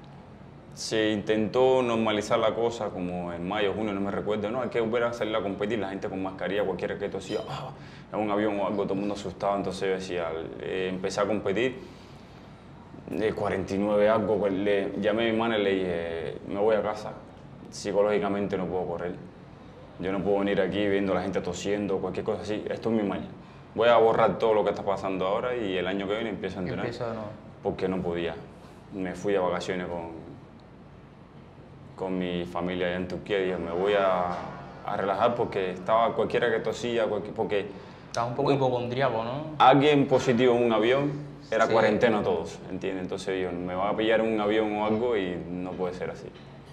se intentó normalizar la cosa como en mayo, junio, no me recuerdo, no, hay que volver a salir a competir, la gente con mascarilla, cualquiera que tosía, ah, en un avión o algo, todo el mundo asustado, entonces yo decía, eh, empecé a competir, de cuarenta y nueve algo, pues le llamé a mi manager y le dije, me voy a casa, psicológicamente no puedo correr, yo no puedo venir aquí viendo a la gente tosiendo, cualquier cosa así, esto es mi maña. Voy a borrar todo lo que está pasando ahora y el año que viene empiezo a entrenar, Empiezo de nuevo. porque no podía. Me fui a vacaciones con, con mi familia allá en Turquía y dije, me voy a, a relajar porque estaba cualquiera que tosía, cualquier, porque... Estaba un poco un, hipocondríaco, ¿no? Alguien positivo en un avión, era sí. Cuarentena todos, ¿entiendes? Entonces yo, me va a pillar en un avión o algo y no puede ser así.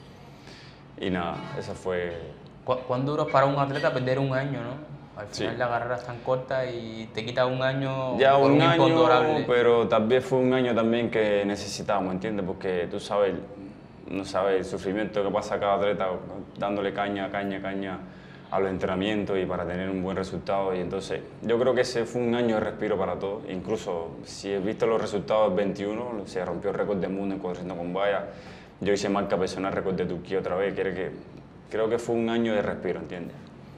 Y nada, esa fue... ¿Cu ¿Cuán duro es para un atleta perder un año, no? Al final sí. la carrera es tan corta y te quita un año ya por un, un año, impondorable. Pero tal vez fue un año también que necesitábamos, ¿entiendes? Porque tú sabes, no sabes el sufrimiento que pasa cada atleta dándole caña, caña, caña a los entrenamientos y para tener un buen resultado. Y entonces yo creo que ese fue un año de respiro para todos. Incluso si has visto los resultados del veintiuno, se rompió el récord del mundo en cuatrocientos con valla. Yo hice marca personal, récord de Turquía otra vez. Quiere que, creo que fue un año de respiro, ¿entiendes?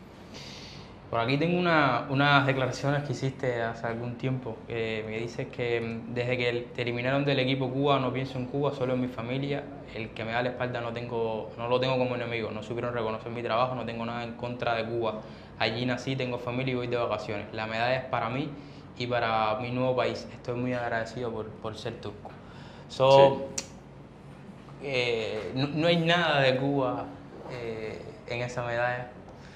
Por aquí tengo una, unas declaraciones que hiciste hace algún tiempo. Eh, me dices que desde que te eliminaron del equipo Cuba no pienso en Cuba, solo en mi familia. El que me da la espalda no, tengo, no lo tengo como enemigo. No supieron reconocer mi trabajo, no tengo nada en contra de Cuba. Allí nací, tengo familia y voy de vacaciones. La medalla es para mí y para mi nuevo país. Estoy muy agradecido por, por ser turco. So, sí. eh, no, no hay nada de Cuba eh, en esa medalla.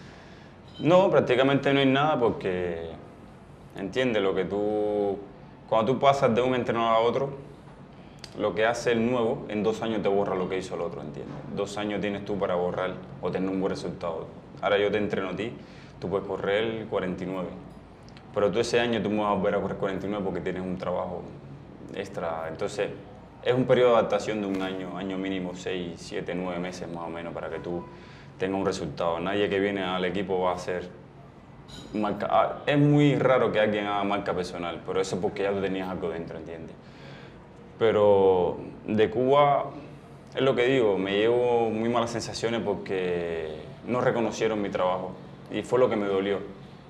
No, prácticamente no hay nada porque, entiende, lo que tú, cuando tú pasas de un entrenador a otro, lo que hace el nuevo, en dos años te borra lo que hizo el otro, ¿entiendes? Dos años tienes tú para borrar o tener un buen resultado. Ahora yo te entreno a ti, tú puedes correr cuarenta y nueve, pero tú ese año tú me vas a volver a correr cuarenta y nueve porque tienes un trabajo extra. Entonces, es un periodo de adaptación de un año, año mínimo, seis, siete, nueve meses más o menos para que tú tenga un resultado. Nadie que viene al equipo va a hacer marca. Es muy raro que alguien haga marca personal, pero eso es porque ya tú tenías algo dentro, ¿entiendes? Pero de Cuba, es lo que digo, me llevo muy malas sensaciones porque no reconocieron mi trabajo y fue lo que me dolió.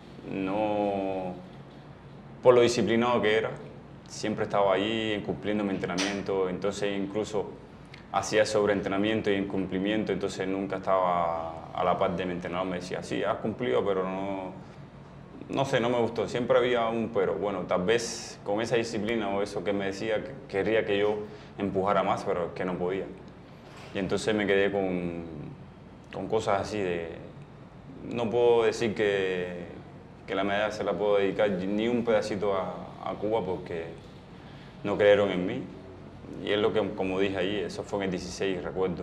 No por lo disciplinado que era, siempre estaba ahí cumpliendo mi entrenamiento, entonces incluso hacía sobreentrenamiento y incumplimiento, entonces nunca estaba a la par de mi entrenador. Me decía, sí, has cumplido, pero no, no sé, no me gustó. Siempre había un pero. Bueno, tal vez con esa disciplina o eso que me decía, que quería que yo empujara más, pero es que no podía. Y entonces me quedé con, con cosas así de... No puedo decir que, que la medalla se la puedo dedicar ni un pedacito a, a Cuba porque no creyeron en mí. Y es lo que, como dije ahí, eso fue en el dieciséis, recuerdo,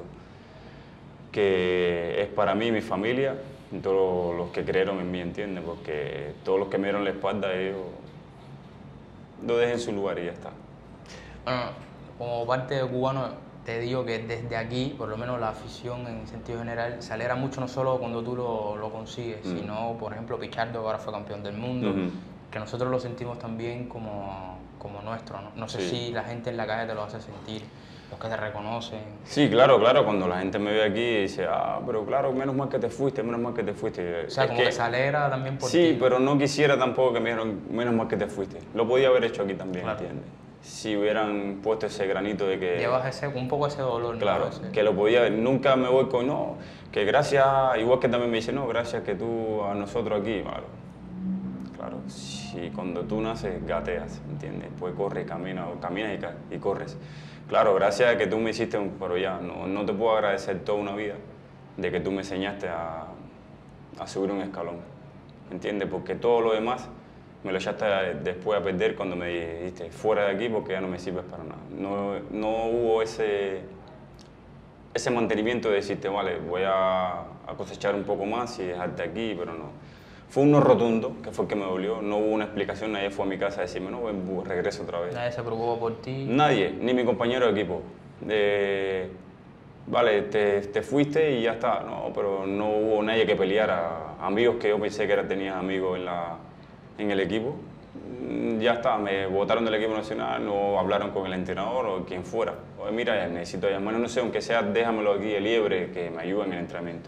que es para mí, mi familia, y todos los que creyeron en mí, ¿entiendes? Porque todos los que me dieron la espalda, ellos lo dejen en su lugar y ya está. Bueno, como parte de cubano, te digo que desde aquí, por lo menos la afición en sentido general, se alegra mucho no solo cuando tú lo, lo consigues, mm. sino, por ejemplo, Pichardo, que ahora fue campeón del mundo, mm-hmm. que nosotros lo sentimos también como, como nuestro, ¿no? No sé sí. si la gente en la calle te lo hace sentir, los que te reconocen. Sí, claro, claro, cuando la gente me ve aquí y dice, ah, pero claro, menos mal que te fuiste, menos mal que te fuiste. O sea, es como que, que se alegra también por sí, ti. Sí, pero no quisiera tampoco que me dijeran, menos mal que te fuiste. Lo podía haber hecho aquí también, claro. ¿entiendes? Si hubieran puesto ese granito de que... Llevas ese, un poco ese dolor. Claro, ¿no? Ese... que lo podía... Nunca me voy con, no, que gracias... Igual que también me dicen, no, gracias que tú a nosotros aquí, claro. Claro, si cuando tú naces gateas, ¿entiendes? Pues corres, caminas, o caminas y, y corres. Claro, gracias a que tú me hiciste un... Pero ya, no, no te puedo agradecer toda una vida de que tú me enseñaste a, a subir un escalón, ¿entiendes? Porque todo lo demás... me lo echaste después a perder cuando me dijiste fuera de aquí porque ya no me sirves para nada. No, no hubo ese, ese mantenimiento de decirte, vale, voy a, a cosechar un poco más y dejarte aquí, pero no. Fue un no rotundo, que fue el que me dolió. No hubo una explicación, nadie fue a mi casa a decirme, no, ven, regreso otra vez. Nadie se preocupó por ti. Nadie, ni mi compañero de equipo. De, vale, te, te fuiste y ya está. No, pero no hubo nadie que peleara. Amigos que yo pensé que era, tenías amigos en la... en el equipo, ya está, me votaron del equipo nacional, no hablaron con el entrenador o quien fuera. Oye, mira, necesito llamar, no sé, aunque sea, déjamelo aquí de liebre, que me ayude en el entrenamiento.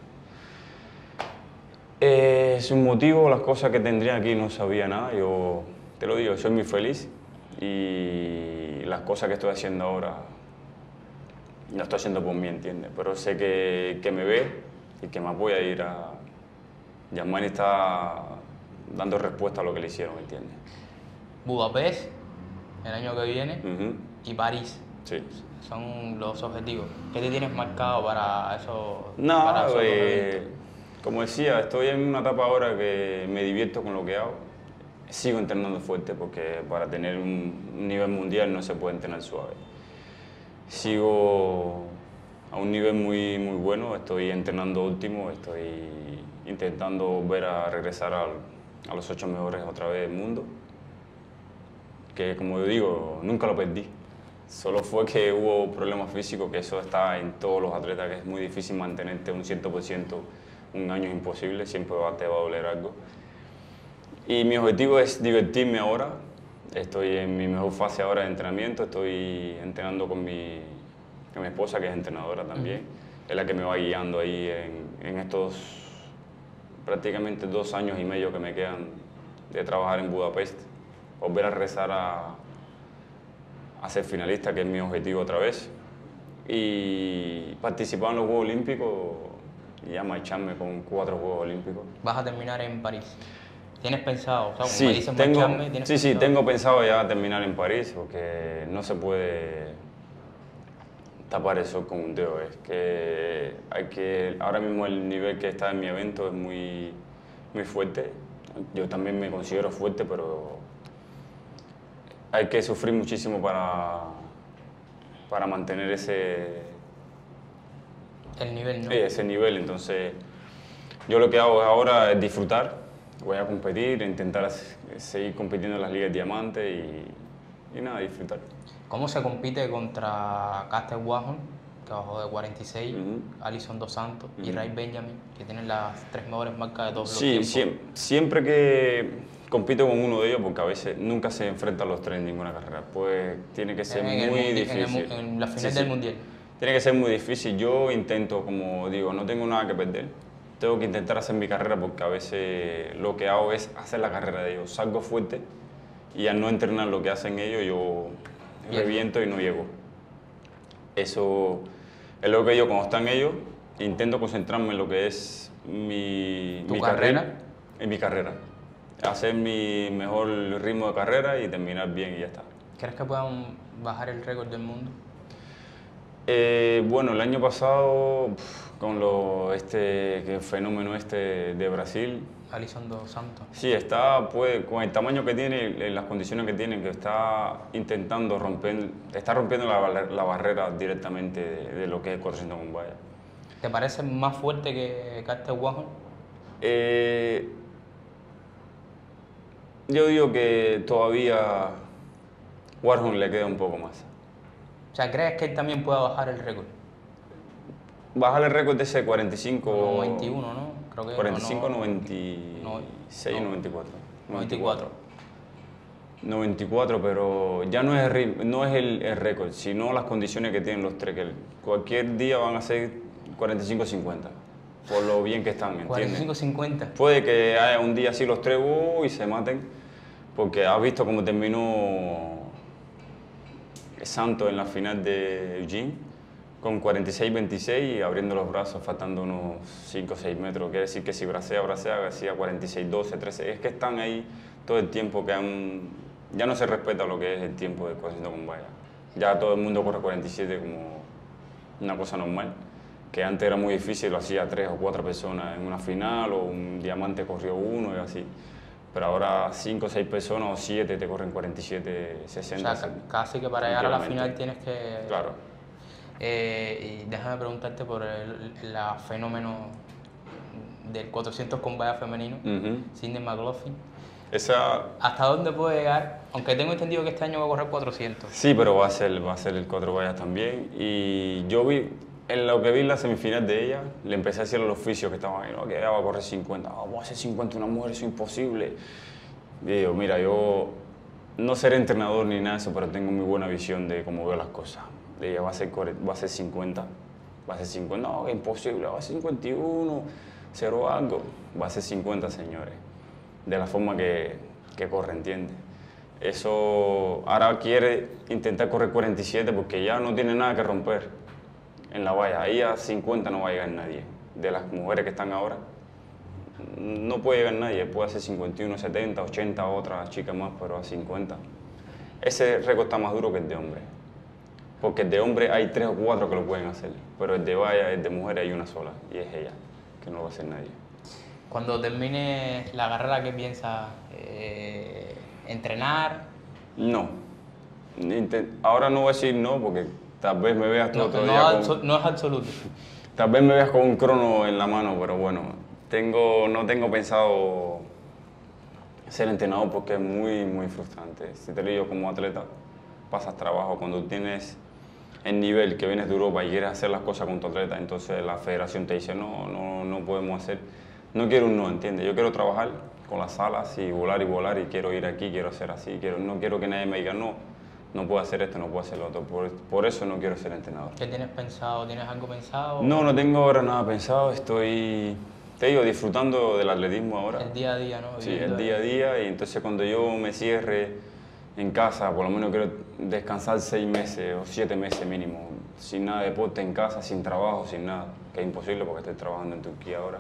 Eh, sin motivo, las cosas que tendría aquí no sabía nada, yo te lo digo, soy muy feliz y las cosas que estoy haciendo ahora, las estoy haciendo por mí, ¿entiendes? Pero sé que, que me ve y que me apoya a ir a... Yasmani está dando respuesta a lo que le hicieron, ¿entiendes? Budapest, el año que viene, uh-huh. y París. Sí. Son los objetivos. ¿Qué te tienes marcado para eso? No, para esos eh, como decía, estoy en una etapa ahora que me divierto con lo que hago. Sigo entrenando fuerte porque para tener un nivel mundial no se puede entrenar suave. Sigo a un nivel muy, muy bueno, estoy entrenando óptimo, estoy intentando volver a regresar al a los ocho mejores otra vez del mundo, que como yo digo, nunca lo perdí. Solo fue que hubo problemas físicos, que eso está en todos los atletas, que es muy difícil mantenerte un cien por ciento, un año es imposible, siempre va, te va a doler algo. Y mi objetivo es divertirme ahora, estoy en mi mejor fase ahora de entrenamiento, estoy entrenando con mi, con mi esposa, que es entrenadora también, uh-huh. es la que me va guiando ahí en, en estos prácticamente dos años y medio que me quedan de trabajar en Budapest, volver a regresar a, a ser finalista, que es mi objetivo otra vez, y participar en los Juegos Olímpicos y ya marcharme con cuatro Juegos Olímpicos. ¿Vas a terminar en París? ¿Tienes pensado? O sea, sí, me dices tengo, marcharme, ¿tienes sí, pensado? sí, tengo pensado ya terminar en París, porque no se puede tapar eso con un dedo. Es que hay que, ahora mismo el nivel que está en mi evento es muy, muy fuerte. Yo también me considero fuerte, pero hay que sufrir muchísimo para, para mantener ese, el nivel, ¿no? ese nivel. Entonces, yo lo que hago ahora es disfrutar. Voy a competir, intentar seguir compitiendo en las ligas diamante y, y nada, disfrutar. ¿Cómo se compite contra Caster Warhol, que bajó de cuarenta y seis, uh-huh. Alison Dos Santos uh-huh. y Ray Benjamin, que tienen las tres mejores marcas de todos sí, los tiempos? Sí, siempre que compito con uno de ellos, porque a veces nunca se enfrentan los tres en ninguna carrera, pues tiene que ser en muy el, difícil. En, el, en la final sí, del sí. Mundial. Tiene que ser muy difícil. Yo intento, como digo, no tengo nada que perder. Tengo que intentar hacer mi carrera porque a veces lo que hago es hacer la carrera de ellos. Salgo fuerte y al no entrenar lo que hacen ellos, yo Bien. reviento y no llego. Eso Es lo que yo, cuando están ellos, intento concentrarme en lo que es mi, ¿Tu mi carrera? En mi carrera. Hacer mi mejor ritmo de carrera y terminar bien y ya está. ¿Crees que puedan bajar el récord del mundo? Eh, bueno, el año pasado, pf, con lo, este que fenómeno este de Brasil, Alison dos Santos. sí, está, puede, con el tamaño que tiene, y las condiciones que tiene, que está intentando romper, está rompiendo la, la barrera directamente de, de lo que es cuatrocientos con valla. ¿Te parece más fuerte que Carter Warhol? Eh, yo digo que todavía Warhol le queda un poco más. O sea, ¿crees que él también pueda bajar el récord? Bajar el récord de ese cuarenta y cinco... noventa y uno, ¿no? Creo que cuarenta y cinco, no, noventa y seis, no, noventa y cuatro. noventa y cuatro. noventa y cuatro, pero ya no es el, rit- no es el, el récord, sino las condiciones que tienen los tres, que cualquier día van a ser cuarenta y cinco cincuenta, por lo bien que están, ¿entiendes? cuarenta y cinco cincuenta. Puede que haya un día así los tres uh, y se maten, porque has visto cómo terminó Santos en la final de Eugene, con cuarenta y seis veintiséis y abriendo los brazos, faltando unos cinco o seis metros. Quiere decir que si bracea, bracea, hacía cuarenta y seis doce, trece. Es que están ahí todo el tiempo que han... Ya no se respeta lo que es el tiempo de cuatrocientos con valla. Ya todo el mundo corre cuarenta y siete como una cosa normal, que antes era muy difícil, lo hacía tres o cuatro personas en una final, o un diamante corrió uno y así. Pero ahora cinco o seis personas o siete te corren cuarenta y siete, sesenta. O sea, ca- casi que para llegar a la final tienes que... Claro. Eh, y déjame preguntarte por el la fenómeno del cuatrocientos con valla femenino, Ujú. Sydney McLaughlin. Esa... ¿Hasta dónde puede llegar? Aunque tengo entendido que este año va a correr cuatrocientos. Sí, pero va a ser, va a ser el cuatro vallas también. Y yo vi, en lo que vi la semifinal de ella, le empecé a decir a los oficios que estaban ahí, ¿no? Que ella va a correr cincuenta. Ah, voy a hacer cincuenta una mujer, eso es imposible. Y digo, mira, yo no seré entrenador ni nada de eso, pero tengo muy buena visión de cómo veo las cosas. Ella va a ser, va a ser cincuenta. Va a ser cincuenta. No, que imposible, va a ser cincuenta y uno, cero algo. Va a ser cincuenta, señores. De la forma que, que corre, ¿entiendes? Eso ahora quiere intentar correr cuarenta y siete porque ya no tiene nada que romper en la valla. Ahí a cincuenta no va a llegar nadie. De las mujeres que están ahora, no puede llegar nadie. Puede hacer cincuenta y uno, setenta, ochenta, otras chicas más, pero a cincuenta. Ese récord está más duro que el de hombre. Porque el de hombre hay tres o cuatro que lo pueden hacer, pero el de valla, el de mujeres hay una sola, y es ella, que no lo va a hacer nadie. Cuando termine la carrera, ¿qué piensas? Eh, ¿entrenar? No. Intent- Ahora no voy a decir no, porque tal vez me veas tú No, otro no, día abso- con, no es absoluto. tal vez me veas con un crono en la mano, pero bueno, tengo, no tengo pensado ser entrenador porque es muy, muy frustrante. Si te lo digo como atleta, pasas trabajo cuando tienes el nivel que vienes de Europa y quieres hacer las cosas con tu atleta, entonces la federación te dice no, no, no podemos hacer, no quiero un no, ¿entiendes? Yo quiero trabajar con las alas y volar y volar y quiero ir aquí, quiero hacer así, quiero, no quiero que nadie me diga no, no puedo hacer esto, no puedo hacer lo otro, por, por eso no quiero ser entrenador. ¿Qué tienes pensado? ¿Tienes algo pensado? No, no tengo ahora nada pensado, estoy, te digo, disfrutando del atletismo ahora. El día a día, ¿no? Sí, Viviendo el día a día, y entonces cuando yo me cierre en casa, por lo menos quiero descansar seis meses o siete meses mínimo, sin nada de deporte en casa, sin trabajo, sin nada, que es imposible porque estoy trabajando en Turquía ahora.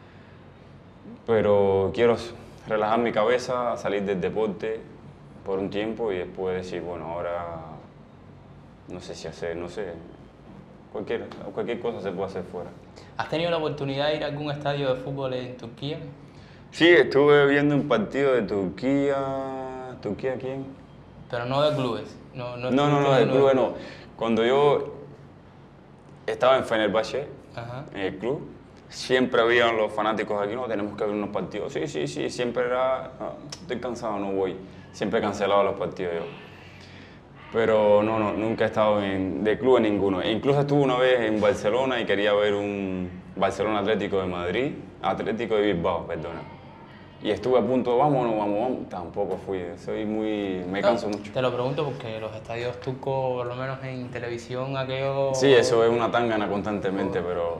Pero quiero relajar mi cabeza, salir del deporte por un tiempo y después decir, bueno, ahora no sé si hacer, no sé, cualquier, cualquier cosa se puede hacer fuera. ¿Has tenido la oportunidad de ir a algún estadio de fútbol en Turquía? Sí, estuve viendo un partido de Turquía. ¿Turquía quién? Pero no de clubes. No, no, No, no, no, estuviste del en club uno- no. Cuando yo estaba en Fenerbahce, Ajá. en el club, siempre había los fanáticos aquí, no, tenemos que ver unos partidos. Sí, sí, sí, siempre era, "Ah, estoy cansado, no voy". Siempre he cancelado los partidos yo. Pero no, no, nunca he estado en, de club en ninguno. E incluso estuve una vez en Barcelona y quería ver un Barcelona Atlético de Madrid, Atlético de Bilbao, perdona. Y estuve a punto, vámonos, vamos, vamos. Tampoco fui, soy muy, me canso No, mucho. Te lo pregunto porque los estadios turcos, por lo menos en televisión, aquello... Sí, eso es una tangana constantemente, pero...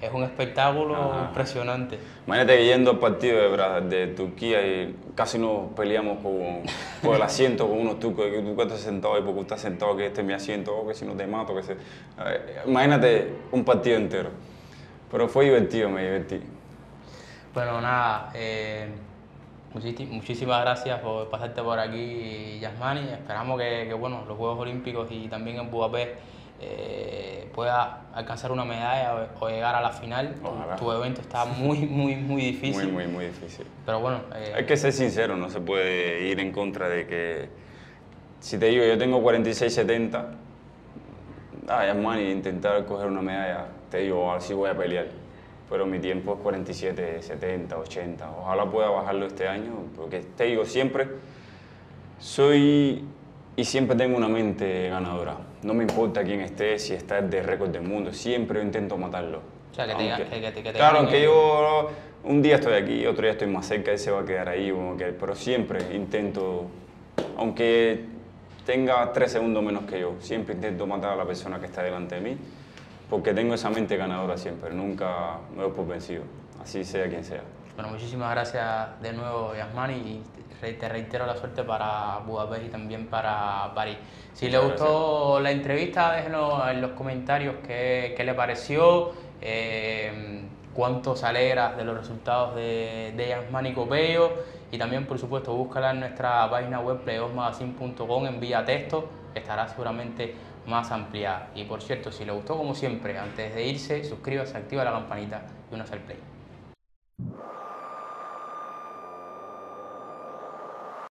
es un espectáculo Ajá. impresionante. Imagínate que yendo al partido de, Bra- de Turquía y casi nos peleamos con, por el asiento con unos turcos, que tú estás sentado ahí porque estás sentado, que este es mi asiento, o que si no te mato, que se... A ver, imagínate un partido entero. Pero fue divertido, me divertí. Bueno, nada, eh, muchísi- muchísimas gracias por pasarte por aquí, Yasmani. Esperamos que, que, bueno, los Juegos Olímpicos y también en Budapest eh, puedas alcanzar una medalla o, o llegar a la final. Ojalá. Tu, tu evento está muy, muy, muy difícil. Muy, muy, muy difícil. Pero bueno, eh, Hay que ser sincero, no se puede ir en contra de que... Si te digo, yo tengo cuarenta y seis setenta, ah, ya man, intentar coger una medalla, te digo, así voy a pelear. Pero mi tiempo es cuarenta y siete setenta, ochenta. Ojalá pueda bajarlo este año, porque te digo, siempre soy y siempre tengo una mente ganadora. No me importa quién esté, si está de récord del mundo, siempre intento matarlo. o sea, que te, Aunque- que, que te- que te Claro, ganen aunque ellos. yo un día estoy aquí, otro día estoy más cerca, él se va a quedar ahí, como que- pero siempre intento, aunque tenga tres segundos menos que yo, siempre intento matar a la persona que está delante de mí, porque tengo esa mente ganadora siempre, nunca me doy por vencido, así sea quien sea. Bueno, muchísimas gracias de nuevo, Yasmani, y te te reitero la suerte para Budapest y también para París. Si le Muchas gustó la entrevista, déjenos en los comentarios qué, qué le pareció, eh, cuánto se alegra de los resultados de, de Yasmani Copello, y también, por supuesto, búscala en nuestra página web playoff magazine punto com en vía texto, que estará seguramente más ampliada. Y por cierto, si le gustó, como siempre, antes de irse, suscríbase, activa la campanita y únase al play.